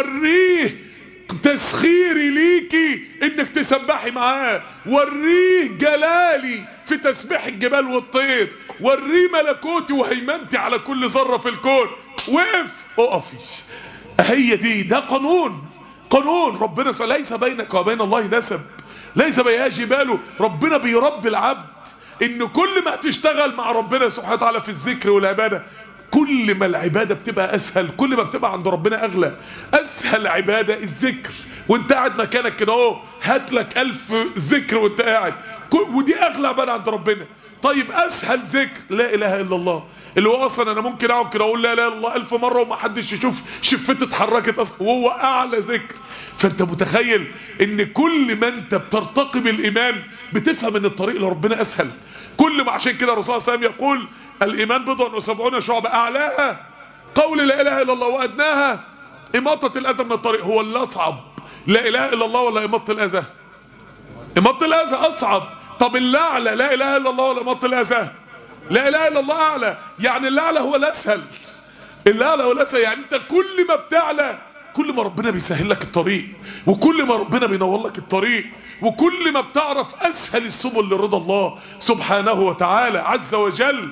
وريه تسخيري ليكي انك تسبحي معاه، وريه جلالي في تسبيح الجبال والطير، وريه ملكوتي وهيمنتي على كل ذرة في الكون. وقف اقفي. هي دي، ده قانون، قانون ربنا ليس بينك وبين الله نسب، ليس بينها جبال. ربنا بيربي العبد ان كل ما تشتغل مع ربنا سبحانه وتعالى في الذكر والعبادة، كل ما العبادة بتبقى اسهل، كل ما بتبقى عند ربنا اغلى. اسهل عبادة الذكر، وانت قاعد مكانك كده اهو هات لك 1000 ذكر وانت قاعد، ودي اغلى عبادة عند ربنا. طيب اسهل ذكر لا اله الا الله، اللي هو اصلا انا ممكن اقعد كده اقول لا اله الا الله 1000 مرة وما حدش يشوف شفتي اتحركت اصلا، وهو اعلى ذكر. فانت متخيل ان كل ما انت بترتقي بالايمان بتفهم ان الطريق لربنا اسهل. كل ما، عشان كده الرسول صلى الله عليه وسلم يقول الايمان بضع وسبعون شعبة، اعلاها قول لا اله الا الله وادناها اماطة الاذى من الطريق. هو اللي اصعب لا اله الا الله ولا اماطة الاذى؟ اماطة الاذى اصعب. طب اللي اعلى لا اله الا الله ولا اماطة الاذى؟ لا اله الا الله اعلى. يعني اللي اعلى هو الاسهل، اللي اعلى هو الاسهل. يعني انت كل ما بتعلى كل ما ربنا بيسهل لك الطريق، وكل ما ربنا بينور لك الطريق، وكل ما بتعرف اسهل السبل لرضا الله سبحانه وتعالى عز وجل.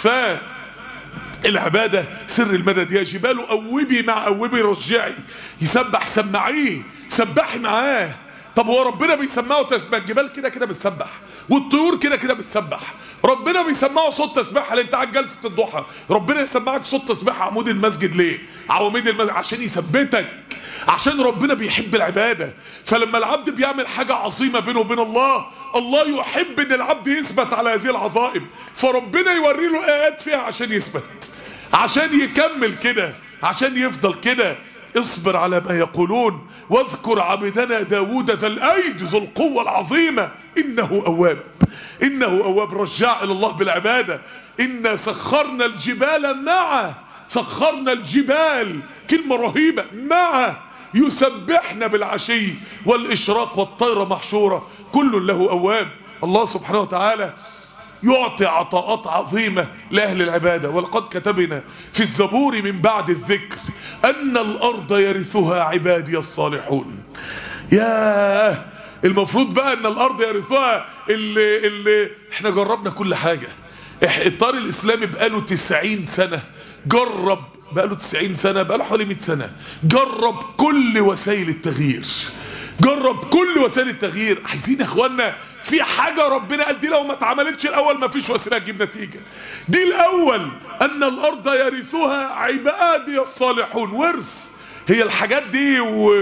فالعبادة سر المدد. يا جبال اوبي مع اوبي رجعي، يسبح سمعيه، سبحي معاه. طب هو ربنا بيسمعه تسبيح؟ الجبال كده كده بتسبح، والطيور كده كده بتسبح. ربنا بيسمعه صوت تسبيحه. انت قاعد جلسه الضحى ربنا يسمعك صوت تسبيحه عمود المسجد ليه؟ عواميد المسجد عشان يثبتك، عشان ربنا بيحب العباده. فلما العبد بيعمل حاجه عظيمه بينه وبين الله، الله يحب ان العبد يثبت على هذه العظائم، فربنا يوري له ايات فيها عشان يثبت، عشان يكمل كده، عشان يفضل كده. اصبر على ما يقولون واذكر عبدنا داود ذا الايد ذو القوة العظيمة انه اواب، انه اواب رجاع الى الله بالعبادة. انا سخرنا الجبال معه، سخرنا الجبال كلمة رهيبة، معه يسبحنا بالعشي والاشراق والطير محشورة كل له اواب. الله سبحانه وتعالى يعطي عطاءات عظيمة لأهل العبادة. ولقد كتبنا في الزبور من بعد الذكر أن الأرض يرثها عبادي الصالحون. ياه، المفروض بقى أن الأرض يرثها اللي احنا جربنا كل حاجة. الطار الإسلامي بقاله 90 سنة جرب، بقاله 90 سنة، بقاله حوالي 100 سنة جرب كل وسائل التغيير، جرب كل وسائل التغيير. عايزين يا اخوانا في حاجة ربنا قال دي لو ما اتعملتش الأول ما فيش وسيلة تجيب نتيجة. دي الأول، أن الأرض يرثها عبادي الصالحون. ورث هي الحاجات دي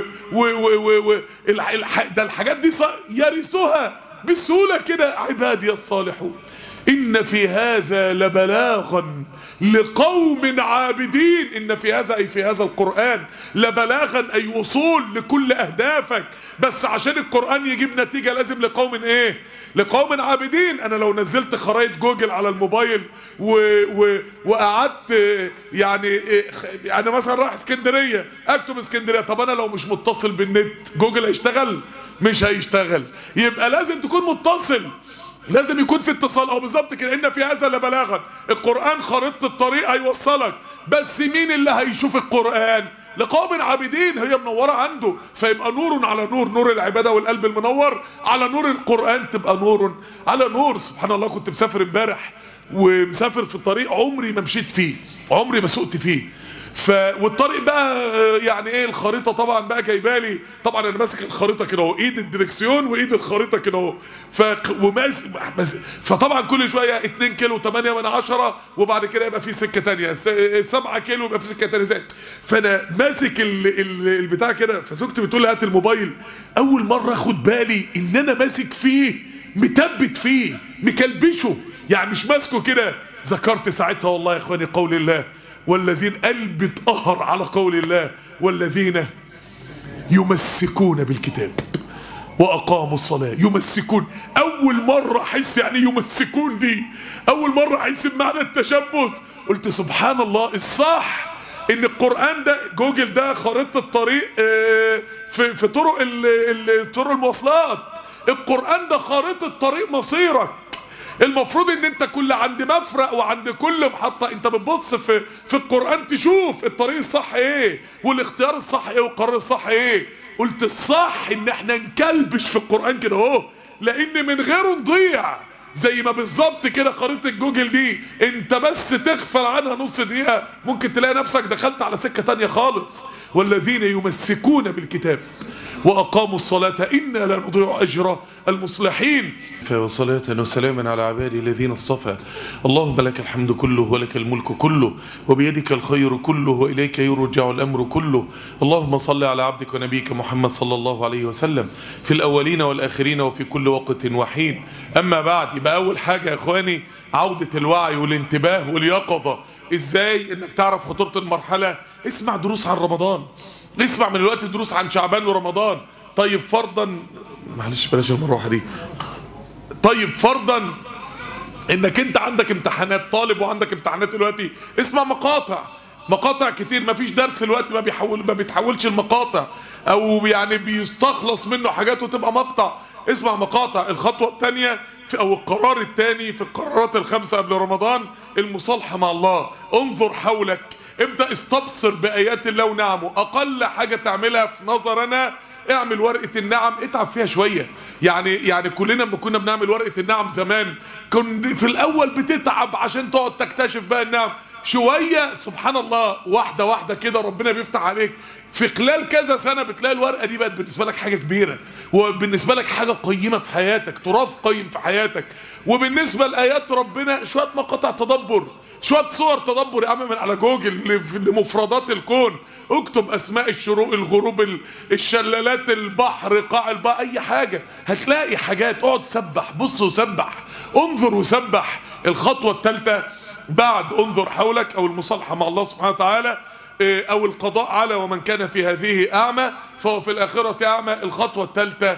ده الحاجات دي يرثها بسهولة كده عبادي الصالحون. إن في هذا لبلاغا لقوم عابدين. إن في هذا أي في هذا القرآن لبلاغا أي وصول لكل أهدافك، بس عشان القرآن يجيب نتيجة لازم لقوم إيه؟ لقوم عابدين. أنا لو نزلت خرائط جوجل على الموبايل وقعدت يعني مثلا رايح اسكندرية أكتب اسكندرية، طب أنا لو مش متصل بالنت جوجل هيشتغل؟ مش هيشتغل. يبقى لازم تكون متصل، لازم يكون في اتصال. او بالظبط كده، ان في هذا لبلاغا. القرآن خريطة الطريق هيوصلك، بس مين اللي هيشوف القرآن؟ لقوم عابدين، هي منورة عنده، فيبقى نور على نور، نور العبادة والقلب المنور على نور القرآن تبقى نور على نور. سبحان الله، كنت مسافر امبارح ومسافر في الطريق عمري ما مشيت فيه، عمري ما سقت فيه. والطريق بقى يعني ايه، الخريطه طبعا بقى جايبالي، طبعا انا ماسك الخريطه كده اهو، ايد الدركسيون وايد الخريطه كده اهو، فطبعا كل شويه 2 كيلو 8 من 10، وبعد كده يبقى في سكه ثانيه 7 كيلو يبقى في سكه ثانيه زي. فانا ماسك البتاع كده، فزوجتي بتقول لي هات الموبايل. اول مره اخد بالي ان انا ماسك فيه، متبت فيه، مكلبشه، يعني مش ماسكه كده. ذكرت ساعتها والله يا اخواني قول الله والذين قلبي اتقهر على قول الله والذين يمسكون بالكتاب واقاموا الصلاه. يمسكون، اول مره احس يعني يمسكون دي، اول مره احس بمعنى التشبث. قلت سبحان الله، الصح ان القران ده جوجل ده خريطه الطريق في طرق المواصلات. القران ده خريطه طريق مصيرك. المفروض ان انت كل عند مفرق وعند كل محطة انت بتبص في القرآن تشوف الطريق الصح ايه، والاختيار الصح ايه، والقرار الصح ايه. قلت الصح ان احنا نكلبش في القرآن كده اهو، لان من غيره نضيع، زي ما بالظبط كده خريطة جوجل دي انت بس تغفل عنها نص دقيقة ممكن تلاقي نفسك دخلت على سكة تانية خالص. والذين يمسكون بالكتاب وأقاموا الصلاة إنا لا نضيع أجر المصلحين. فصلاة وسلاما على عبادي الذين اصطفى. اللهم لك الحمد كله ولك الملك كله وبيدك الخير كله وإليك يرجع الأمر كله. اللهم صل على عبدك ونبيك محمد صلى الله عليه وسلم في الأولين والآخرين وفي كل وقت وحين. أما بعد، يبقى أول حاجة يا إخواني عودة الوعي والانتباه واليقظة. إزاي إنك تعرف خطورة المرحلة؟ اسمع دروس عن رمضان، اسمع من الوقت دروس عن شعبان ورمضان. طيب فرضا، معلش بلاش المروحة دي، طيب فرضا انك انت عندك امتحانات، طالب وعندك امتحانات دلوقتي، اسمع مقاطع كتير. مفيش درس دلوقتي ما بيتحولش المقاطع او يعني بيستخلص منه حاجات وتبقى مقطع. اسمع مقاطع. الخطوة الثانية او القرار الثاني في القرارات الخمسة قبل رمضان المصالحة مع الله. انظر حولك، ابدأ استبصر بآيات الله ونعمه. أقل حاجة تعملها في نظر أنا اعمل ورقة النعم، اتعب فيها شوية. يعني كلنا لما كنا بنعمل ورقة النعم زمان كن في الأول بتتعب عشان تقعد تكتشف بقى النعم شوية. سبحان الله، واحدة واحدة كده ربنا بيفتح عليك. في خلال كذا سنة بتلاقي الورقة دي بقت بالنسبة لك حاجة كبيرة، وبالنسبة لك حاجة قيمة في حياتك، تراث قيم في حياتك. وبالنسبة لآيات ربنا شوية مقاطع تدبر، شوية صور تدبر يا عم من على جوجل لمفردات الكون. اكتب اسماء الشروق، الغروب، الشلالات، البحر، قاع البحر، اي حاجة هتلاقي حاجات. اقعد سبح، بص وسبح، انظر وسبح. الخطوة الثالثة بعد انظر حولك او المصالحة مع الله سبحانه وتعالى او القضاء على ومن كان في هذه اعمى فهو في الاخرة اعمى. الخطوة الثالثة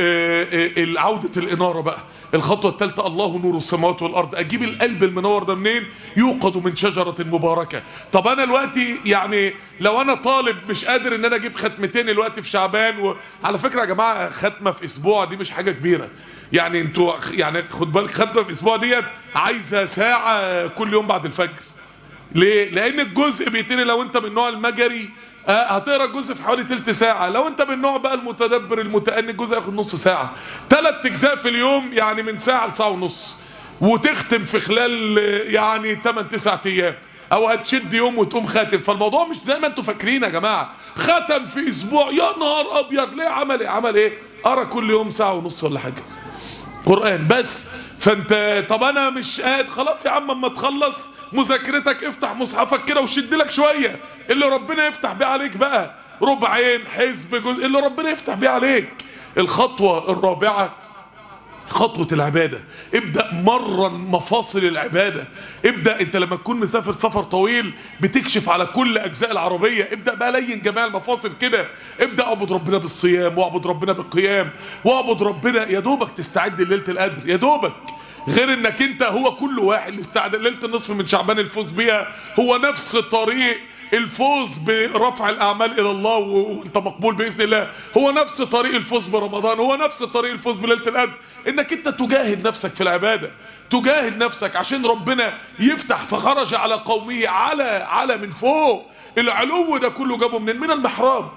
عودة الانارة بقى. الخطوة الثالثة الله نور السماوات والارض. اجيب القلب المنور ده منين؟ يوقد من شجرة مباركة. طب انا دلوقتي يعني لو انا طالب مش قادر ان انا اجيب ختمتين دلوقتي في شعبان على فكرة يا جماعة ختمة في اسبوع دي مش حاجة كبيرة. يعني انتوا يعني خد بالك ختمة في اسبوع ديت عايزة ساعة كل يوم بعد الفجر. ليه؟ لان الجزء بيتني لو انت من النوع المجري هتقرا الجزء في حوالي تلت ساعة. لو انت من النوع بقى المتدبر المتأني الجزء ياخد نص ساعة. 3 اجزاء في اليوم يعني من ساعة لساعة ونص، وتختم في خلال يعني 8-9 ايام، او هتشد يوم وتقوم خاتم. فالموضوع مش زي ما انتوا فاكرين يا جماعة، ختم في اسبوع يا نهار ابيض. ليه؟ عمل ايه؟ قرا كل يوم ساعة ونص ولا حاجة قرآن بس. فانت طب انا مش قادر، خلاص يا عم اما تخلص مذاكرتك افتح مصحفك كده وشد لك شويه اللي ربنا يفتح بيه عليك بقى، ربعين، حزب، جزء، اللي ربنا يفتح بيه عليك. الخطوه الرابعه خطوة العبادة. ابدأ مرن مفاصل العبادة. ابدأ انت لما تكون مسافر سفر طويل بتكشف على كل اجزاء العربية، ابدأ بقى لين جميع المفاصل كده. ابدأ اعبد ربنا بالصيام، واعبد ربنا بالقيام، واعبد ربنا يا دوبك تستعد لليلة القدر يا دوبك. غير انك انت هو كل واحد اللي استعد ليلة النصف من شعبان الفوز بيها هو نفس طريق الفوز برفع الاعمال الى الله وانت مقبول باذن الله، هو نفس طريق الفوز برمضان، هو نفس طريق الفوز بليله القدر. انك انت تجاهد نفسك في العباده، تجاهد نفسك عشان ربنا يفتح. فخرج على قومه على من فوق. العلو ده كله جابه منين؟ من المحراب.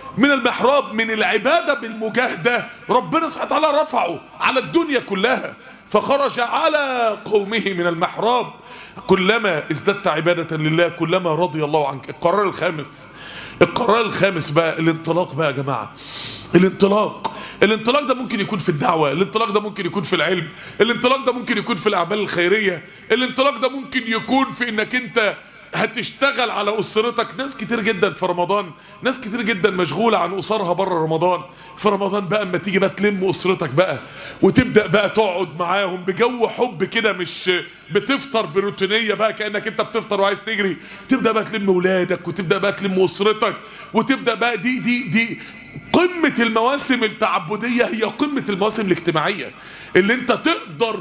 من العباده بالمجاهده ربنا سبحانه وتعالى رفعه على الدنيا كلها. فخرج على قومه من المحراب. كلما ازددت عبادة لله كلما رضي الله عنك. القرار الخامس بقى الانطلاق بقى يا جماعة. الانطلاق ده ممكن يكون في الدعوة، الانطلاق ده ممكن يكون في العلم، الانطلاق ده ممكن يكون في الأعمال الخيرية، الانطلاق ده ممكن يكون في انك انت هتشتغل على أسرتك. ناس كتير جدا في رمضان، ناس كتير جدا مشغولة عن أسرها بره رمضان. في رمضان بقى اما تيجي بقى تلم أسرتك بقى وتبدأ بقى تقعد معاهم بجو حب كده، مش بتفطر بروتينية بقى كأنك انت بتفطر وعايز تجري. تبدأ بقى تلم ولادك وتبدأ بقى تلم أسرتك وتبدأ بقى دي قمة المواسم التعبدية، هي قمة المواسم الاجتماعية اللي انت تقدر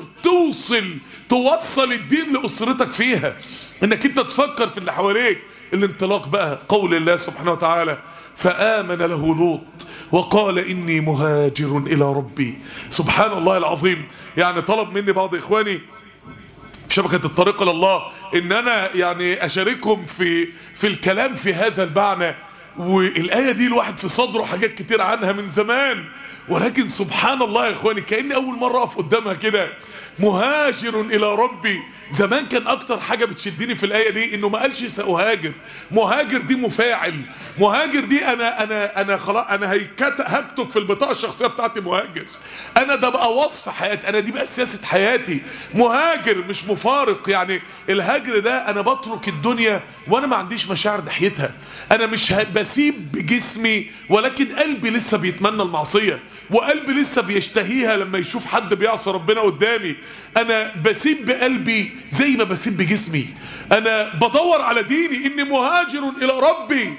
توصل الدين لأسرتك فيها، انك انت تفكر في اللي حواليك. الانطلاق بقى قول الله سبحانه وتعالى فآمن له لوط وقال إني مهاجر إلى ربي. سبحان الله العظيم. يعني طلب مني بعض إخواني في شبكة الطريق إلى الله إن أنا يعني أشاركهم في الكلام في هذا المعنى. والآية دي الواحد في صدره حاجات كتير عنها من زمان، ولكن سبحان الله يا اخواني كأني اول مرة اقف قدامها كده. مهاجر الى ربي. زمان كان اكتر حاجة بتشدني في الآية دي انه ما قالش سأهاجر. مهاجر دي مفاعل، مهاجر دي انا خلاص انا هكتب في البطاقة الشخصية بتاعتي مهاجر. انا ده بقى وصف حياتي، انا دي بقى سياسة حياتي. مهاجر مش مفارق. يعني الهجر ده انا بترك الدنيا وانا ما عنديش مشاعر ناحيتها. انا مش بسيب بجسمي ولكن قلبي لسه بيتمنى المعصية، وقلبي لسه بيشتهيها لما يشوف حد بيعصي ربنا قدامي. انا بسيب بقلبي زي ما بسيب بجسمي. انا بدور على ديني، اني مهاجر الى ربي.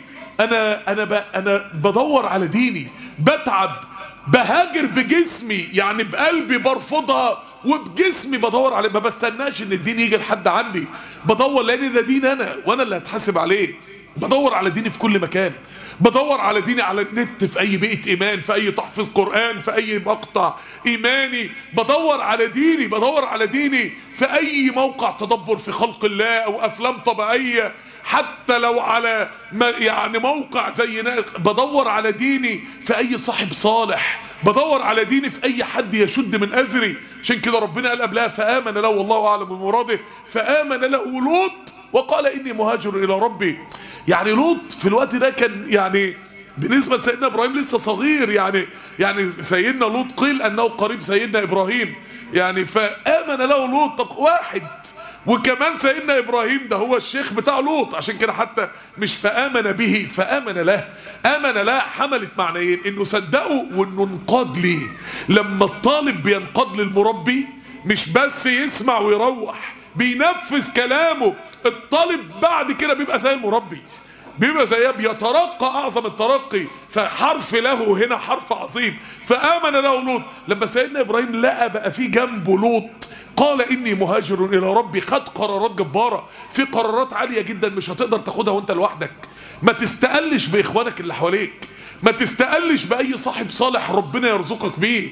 انا بدور على ديني، بتعب، بهاجر بجسمي، يعني بقلبي برفضها وبجسمي بدور عليه. ما بستناش ان الدين يجي لحد عندي، بدور لان ده دين انا وانا اللي هتحاسب عليه. بدور على ديني في كل مكان، بدور على ديني على النت، في اي بيئة ايمان، في اي تحفيظ قرآن، في اي مقطع ايماني. بدور على ديني، بدور على ديني في اي موقع تدبر في خلق الله او افلام طبيعية، حتى لو على يعني موقع زي بدور على ديني في اي صاحب صالح، بدور على ديني في اي حد يشد من ازري. عشان كده ربنا قال قبلها فآمن له، والله اعلم بمراده، فآمن له لوط وقال اني مهاجر الى ربي. يعني لوط في الوقت ده كان يعني بالنسبة لسيدنا ابراهيم لسه صغير. يعني سيدنا لوط قيل انه قريب سيدنا ابراهيم. يعني فآمن له لوط. طب واحد وكمان سيدنا ابراهيم ده هو الشيخ بتاع لوط. عشان كده حتى مش فآمن به، فآمن له. آمن له حملت معنيين، انه صدقه وانه انقاد ليه. لما الطالب بينقاد للمربي مش بس يسمع ويروح، بينفذ كلامه. الطالب بعد كده بيبقى زي المربي، بيبقى زيه، بيترقى اعظم الترقي. فحرف له هنا حرف عظيم. فآمن له لوط. لما سيدنا ابراهيم لقى بقى في جنبه لوط قال اني مهاجر الى ربي. خد قرارات جبارة، في قرارات عالية جدا مش هتقدر تاخدها وانت لوحدك. ما تستقلش باخوانك اللي حواليك، ما تستقلش باي صاحب صالح ربنا يرزقك بيه.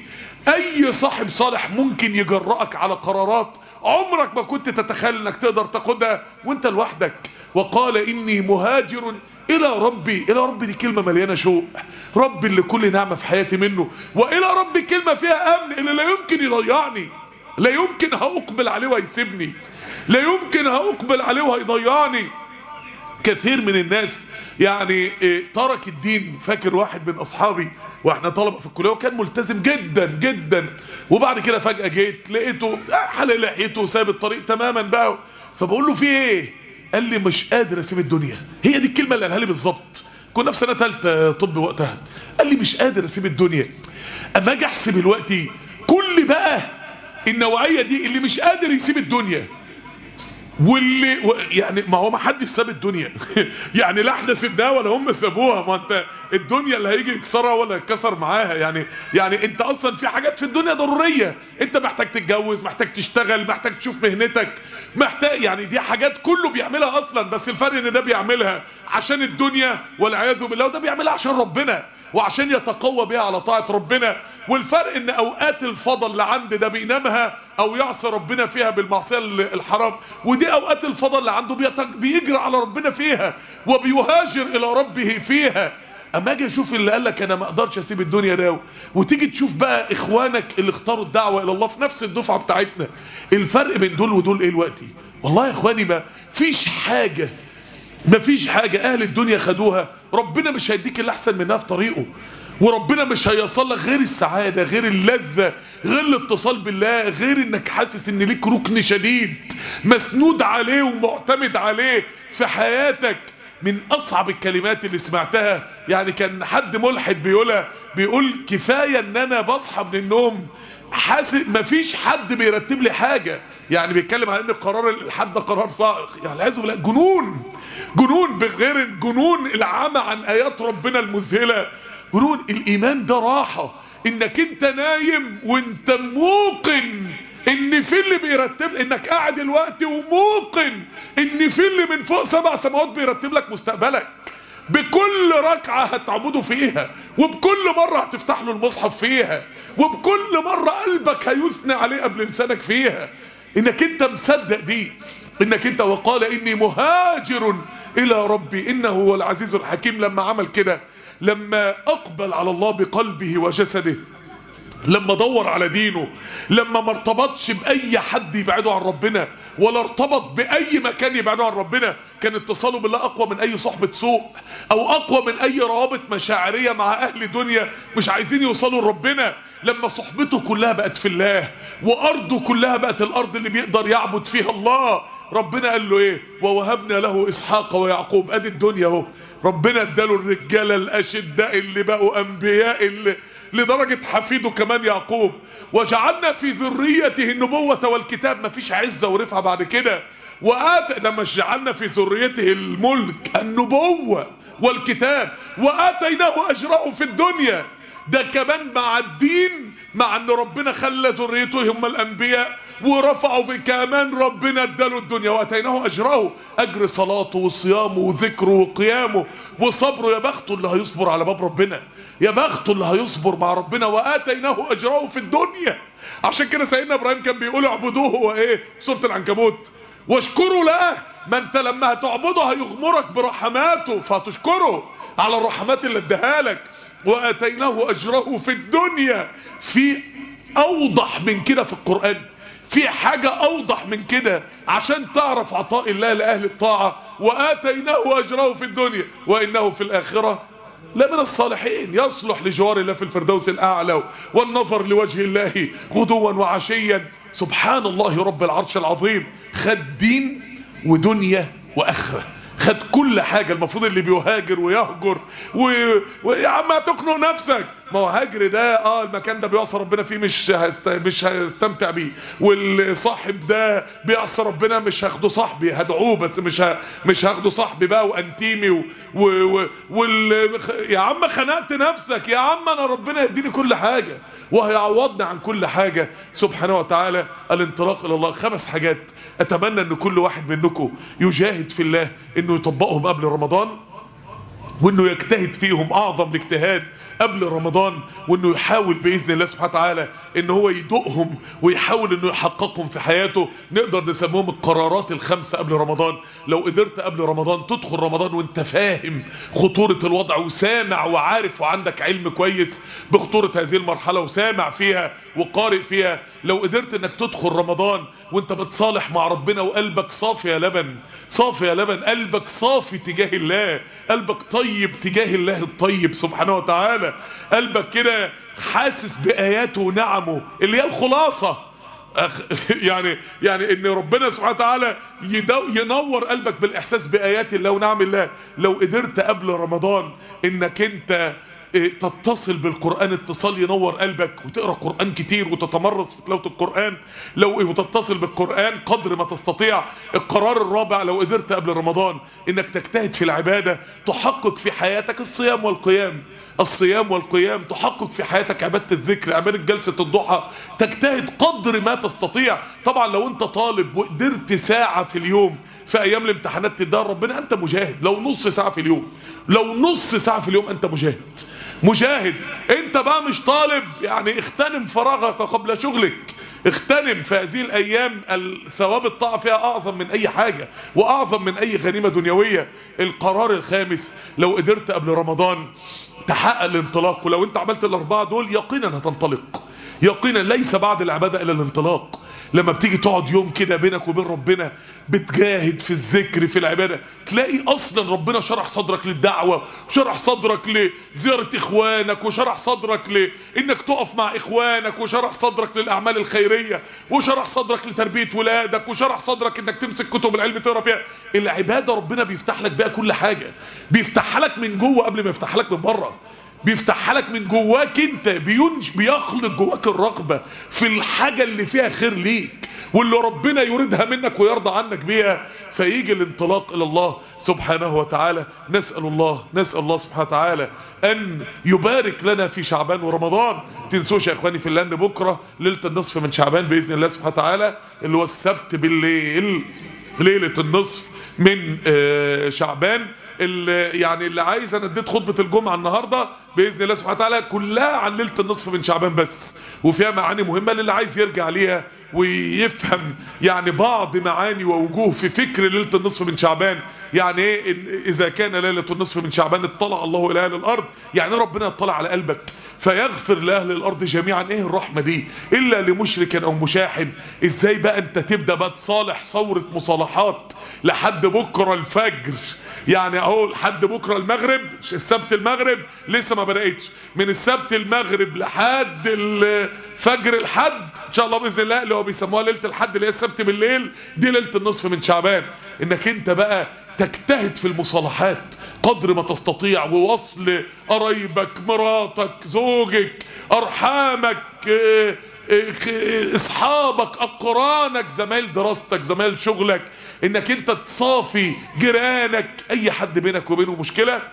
اي صاحب صالح ممكن يجرأك على قرارات عمرك ما كنت تتخيل انك تقدر تاخدها وانت لوحدك. وقال اني مهاجر الى ربي. الى ربي دي كلمة مليانة شوق. ربي اللي كل نعمة في حياتي منه، والى ربي كلمة فيها امن، اللي لا يمكن يضيعني، لا يمكن هأقبل عليه وهيسيبني، لا يمكن هأقبل عليه وهيضيعني. كثير من الناس يعني ترك الدين. فاكر واحد من اصحابي واحنا طلبه في الكليه وكان ملتزم جدا جدا، وبعد كده فجاه جيت لقيته حلق لحيته وساب الطريق تماما بقى. فبقول له في ايه؟ قال لي مش قادر اسيب الدنيا. هي دي الكلمه اللي قالها لي بالظبط. كنا في سنه ثالثه طب وقتها. قال لي مش قادر اسيب الدنيا. اما اجي احسب الوقت كل بقى النوعيه دي اللي مش قادر يسيب الدنيا، واللي يعني ما هو ما حدش ساب الدنيا. يعني لا احنا سيبناها ولا هم سابوها. ما انت الدنيا اللي هيجي يكسرها ولا يتكسر معاها. يعني انت اصلا في حاجات في الدنيا ضروريه. انت محتاج تتجوز، محتاج تشتغل، محتاج تشوف مهنتك، محتاج يعني دي حاجات كله بيعملها اصلا. بس الفرق ان ده بيعملها عشان الدنيا والعياذ بالله، وده بيعملها عشان ربنا وعشان يتقوى بيها على طاعة ربنا. والفرق ان اوقات الفضل اللي عنده ده بينامها او يعصي ربنا فيها بالمعصية الحرام، ودي اوقات الفضل اللي عنده بيجري على ربنا فيها وبيهاجر الى ربه فيها. اما اجي اشوف اللي قال لك انا ما اقدرش اسيب الدنيا ده، وتيجي تشوف بقى اخوانك اللي اختاروا الدعوة الى الله في نفس الدفعة بتاعتنا، الفرق بين دول ودول ايه دلوقتي؟ والله يا اخواني ما فيش حاجة، ما فيش حاجة اهل الدنيا خدوها ربنا مش هيديك اللي احسن منها في طريقه. وربنا مش هيصل لك غير السعادة، غير اللذة، غير الاتصال بالله، غير انك حاسس ان ليك ركن شديد مسنود عليه ومعتمد عليه في حياتك. من اصعب الكلمات اللي سمعتها يعني كان حد ملحد بيقولها، بيقول كفاية ان انا بصحى من النوم حاسس مفيش حد بيرتب لي حاجة. يعني بيتكلم عن ان قرار الحد قرار صائغ، يعني العياذ بالله جنون بغير الجنون العمى عن ايات ربنا المذهله. جنون. الايمان ده راحه، انك انت نايم وانت موقن ان في اللي بيرتب، انك قاعد الوقت وموقن ان في اللي من فوق 7 سماوات بيرتب لك مستقبلك. بكل ركعة هتعبده فيها، وبكل مرة هتفتح له المصحف فيها، وبكل مرة قلبك هيثني عليه قبل لسانك فيها. انك انت مصدق دي، انك انت وقال اني مهاجر الى ربي انه هو العزيز الحكيم. لما عمل كده، لما اقبل على الله بقلبه وجسده، لما دور على دينه، لما ما ارتبطش بأي حد يبعده عن ربنا، ولا ارتبط بأي مكان يبعده عن ربنا، كان اتصاله بالله أقوى من أي صحبة سوء، أو أقوى من أي روابط مشاعرية مع أهل دنيا مش عايزين يوصلوا لربنا. لما صحبته كلها بقت في الله، وأرضه كلها بقت الأرض اللي بيقدر يعبد فيها الله، ربنا قال له ايه؟ ووهبنا له اسحاق ويعقوب. ادي الدنيا اهو، ربنا اداله الرجاله الاشداء اللي بقوا انبياء، اللي لدرجه حفيده كمان يعقوب. وجعلنا في ذريته النبوه والكتاب. مفيش عزه ورفعه بعد كده. ده مش جعلنا في ذريته الملك، النبوه والكتاب، واتيناه اجره في الدنيا. ده كمان مع الدين، مع ان ربنا خلى ذريته هم الانبياء ورفعوا في كمان ربنا اداله الدنيا واتيناه اجره، اجر صلاته وصيامه وذكره وقيامه وصبره. يا بخته اللي هيصبر على باب ربنا، يا بخته اللي هيصبر مع ربنا. واتيناه اجره في الدنيا. عشان كده سيدنا ابراهيم كان بيقول اعبدوه وايه؟ سوره العنكبوت. واشكروا له. ما انت لما هتعبده هيغمرك برحماته، فهتشكره على الرحمات اللي اداها لك. واتيناه اجره في الدنيا. في اوضح من كده في القرآن؟ في حاجة اوضح من كده عشان تعرف عطاء الله لاهل الطاعة؟ واتيناه اجره في الدنيا وانه في الاخرة لمن الصالحين. يصلح لجوار الله في الفردوس الاعلى والنظر لوجه الله غدوا وعشيا. سبحان الله رب العرش العظيم. خد دين ودنيا واخره، خد كل حاجة. المفروض اللي بيهاجر ويهجر ويا عم هتقنع نفسك. ما هو هاجر ده المكان ده بيعصى ربنا فيه، مش هستمتع بيه. والصاحب ده بيعصى ربنا، مش هاخده صاحبي، هدعوه بس مش هاخده صاحبي بقى وانتيمي يا عم خنقت نفسك. يا عم انا ربنا يديني كل حاجة وهيعوضني عن كل حاجة سبحانه وتعالى. الانطلاق الى الله. 5 حاجات اتمنى ان كل واحد منكم يجاهد في الله انه يطبقهم قبل رمضان، وانه يجتهد فيهم اعظم الاجتهاد قبل رمضان، وانه يحاول باذن الله سبحانه وتعالى ان هو يدوقهم ويحاول انه يحققهم في حياته. نقدر نسميهم القرارات ال5 قبل رمضان. لو قدرت قبل رمضان تدخل رمضان وانت فاهم خطورة الوضع وسامع وعارف وعندك علم كويس بخطورة هذه المرحلة وسامع فيها وقارئ فيها، لو قدرت انك تدخل رمضان وانت بتصالح مع ربنا وقلبك صافي يا لبن، صافي يا لبن، قلبك صافي تجاه الله، قلبك طيب تجاه الله الطيب سبحانه وتعالى، قلبك كده حاسس بآياته ونعمه اللي هي الخلاصة. يعني ان ربنا سبحانه وتعالى ينور قلبك بالاحساس بايات الله ونعم الله. لو قدرت قبل رمضان انك انت تتصل بالقرآن اتصال ينور قلبك، وتقرأ قرآن كتير وتتمرس في تلاوة القرآن، وتتصل بالقرآن قدر ما تستطيع. القرار الرابع لو قدرت قبل رمضان انك تجتهد في العبادة، تحقق في حياتك الصيام والقيام، الصيام والقيام، تحقق في حياتك عبادة الذكر، عبادة جلسة الضحى، تجتهد قدر ما تستطيع. طبعا لو انت طالب وقدرت ساعة في اليوم في ايام الامتحانات تدار ربنا انت مجاهد. لو نص ساعة في اليوم، لو نص ساعة في اليوم انت مجاهد، مجاهد. انت بقى مش طالب، يعني اغتنم فراغك قبل شغلك، اغتنم في هذه الايام. ثواب الطاعة فيها اعظم من اي حاجة واعظم من اي غنيمة دنيوية. القرار الخامس لو قدرت قبل رمضان تحقق الانطلاق، ولو انت عملت ال4 دول يقينا هتنطلق، يقينا. ليس بعد العبادة الا الانطلاق. لما بتيجي تقعد يوم كده بينك وبين ربنا بتجاهد في الذكر في العبادة، تلاقي اصلا ربنا شرح صدرك للدعوة، وشرح صدرك لزيارة اخوانك، وشرح صدرك لانك تقف مع اخوانك، وشرح صدرك للاعمال الخيرية، وشرح صدرك لتربية ولادك، وشرح صدرك انك تمسك كتب العلم تقرا فيها. العبادة ربنا بيفتح لك بيها كل حاجة، بيفتحها لك من جوه قبل ما يفتحها لك من بره، بيفتحها لك من جواك انت، بيخلق جواك الرغبة في الحاجة اللي فيها خير ليك واللي ربنا يريدها منك ويرضى عنك بيها، فيجي الانطلاق الى الله سبحانه وتعالى. نسأل الله سبحانه وتعالى ان يبارك لنا في شعبان ورمضان. تنسوش يا اخواني في الله ان بكرة ليلة النصف من شعبان باذن الله سبحانه وتعالى، اللي هو السبت بالليل، ليلة النصف من شعبان. اللي عايز، انا اديت خطبة الجمعة النهاردة باذن الله سبحانه وتعالى كلها عن ليلة النصف من شعبان بس، وفيها معاني مهمة للي عايز يرجع ليها ويفهم يعني بعض معاني ووجوه في فكر ليلة النصف من شعبان. يعني ايه اذا كان ليلة النصف من شعبان اطلع الله الى اهل الارض، يعني ربنا اطلع على قلبك فيغفر لاهل الارض جميعا. ايه الرحمة دي الا لمشرك او مشاحن؟ ازاي بقى انت تبدأ بقى تصالح ثورة مصالحات لحد بكرة الفجر؟ يعني اهو لحد بكره المغرب، السبت المغرب لسه ما بدأتش، من السبت المغرب لحد الفجر الحد ان شاء الله باذن الله اللي هو بيسموها ليله الحد اللي هي السبت بالليل، دي ليله النصف من شعبان. انك انت بقى تجتهد في المصالحات قدر ما تستطيع، ووصل قرايبك، مراتك، زوجك، ارحامك، اصحابك، اقرانك، زمايل دراستك، زمايل شغلك، انك انت تصافي جيرانك، اي حد بينك وبينه مشكله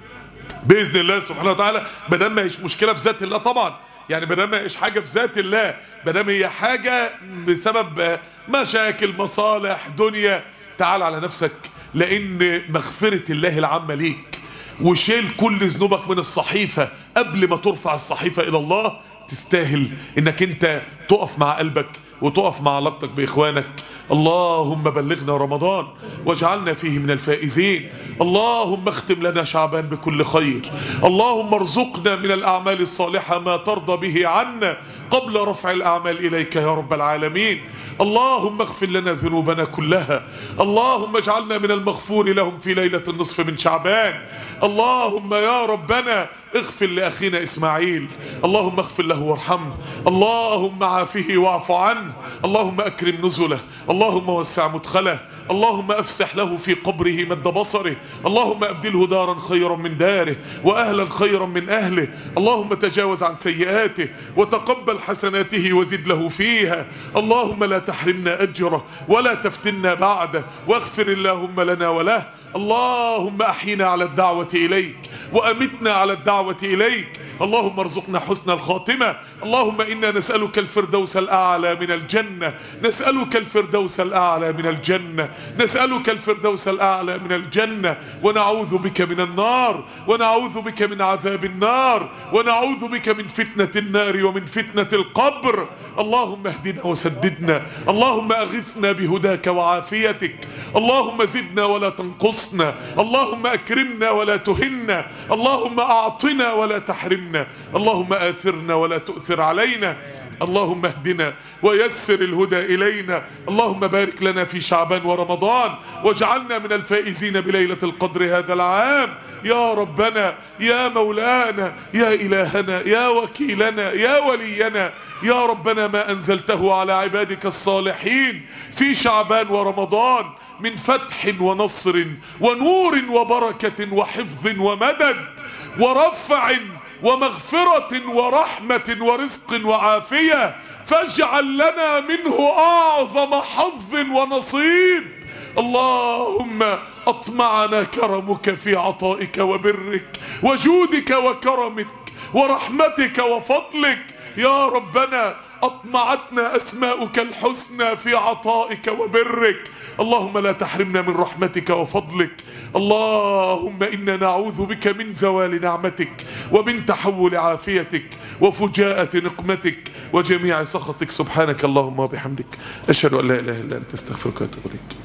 باذن الله سبحانه وتعالى، ما دام ما هيش مشكله في ذات الله طبعا، يعني ما دام ما هيش حاجه في ذات الله، ما دام هي حاجه بسبب مشاكل، مصالح، دنيا، تعال على نفسك، لان مغفره الله العامه ليك وشيل كل ذنوبك من الصحيفه قبل ما ترفع الصحيفه الى الله تستاهل انك انت تقف مع قلبك وتقف مع علاقتك باخوانك. اللهم بلغنا رمضان واجعلنا فيه من الفائزين. اللهم اختم لنا شعبان بكل خير. اللهم ارزقنا من الاعمال الصالحه ما ترضى به عنا قبل رفع الاعمال اليك يا رب العالمين. اللهم اغفر لنا ذنوبنا كلها. اللهم اجعلنا من المغفور لهم في ليله النصف من شعبان. اللهم يا ربنا اغفر لاخينا اسماعيل، اللهم اغفر له وارحمه، اللهم عافه واعف عنه، اللهم اكرم نزله، اللهم وسع مدخله، اللهم افسح له في قبره مد بصره، اللهم ابدله دارا خيرا من داره واهلا خيرا من اهله، اللهم تجاوز عن سيئاته وتقبل حسناته وزد له فيها، اللهم لا تحرمنا اجره ولا تفتنا بعده، واغفر اللهم لنا وله. اللهم احينا على الدعوة اليك وامتنا على الدعوة اليك. اللهم ارزقنا حسن الخاتمة. اللهم انا نسألك الفردوس الاعلى من الجنة، نسألك الفردوس الاعلى من الجنة، نسألك الفردوس الاعلى من الجنة، ونعوذ بك من النار، ونعوذ بك من عذاب النار، ونعوذ بك من فتنة النار ومن فتنة القبر. اللهم اهدنا وسددنا، اللهم اغثنا بهداك وعافيتك، اللهم زدنا ولا تنقصنا، اللهم اكرمنا ولا تهنا، اللهم اعطنا ولا تحرمنا، اللهم آثرنا ولا تؤثر علينا، اللهم اهدنا ويسر الهدى إلينا. اللهم بارك لنا في شعبان ورمضان واجعلنا من الفائزين بليلة القدر هذا العام يا ربنا يا مولانا يا إلهنا يا وكيلنا يا ولينا يا ربنا. ما أنزلته على عبادك الصالحين في شعبان ورمضان من فتح ونصر ونور وبركة وحفظ ومدد ورفع ومغفرة ورحمة ورزق وعافية، فاجعل لنا منه أعظم حظ ونصيب. اللهم أطمعنا كرمك في عطائك وبرك وجودك وكرمك ورحمتك وفضلك يا ربنا. أطمعتنا أسماؤك الحسنى في عطائك وبرك. اللهم لا تحرمنا من رحمتك وفضلك. اللهم إنا نعوذ بك من زوال نعمتك ومن تحول عافيتك وفجاءة نقمتك وجميع سخطك. سبحانك اللهم وبحمدك أشهد أن لا إله إلا أنت أستغفرك وأتوب إليك.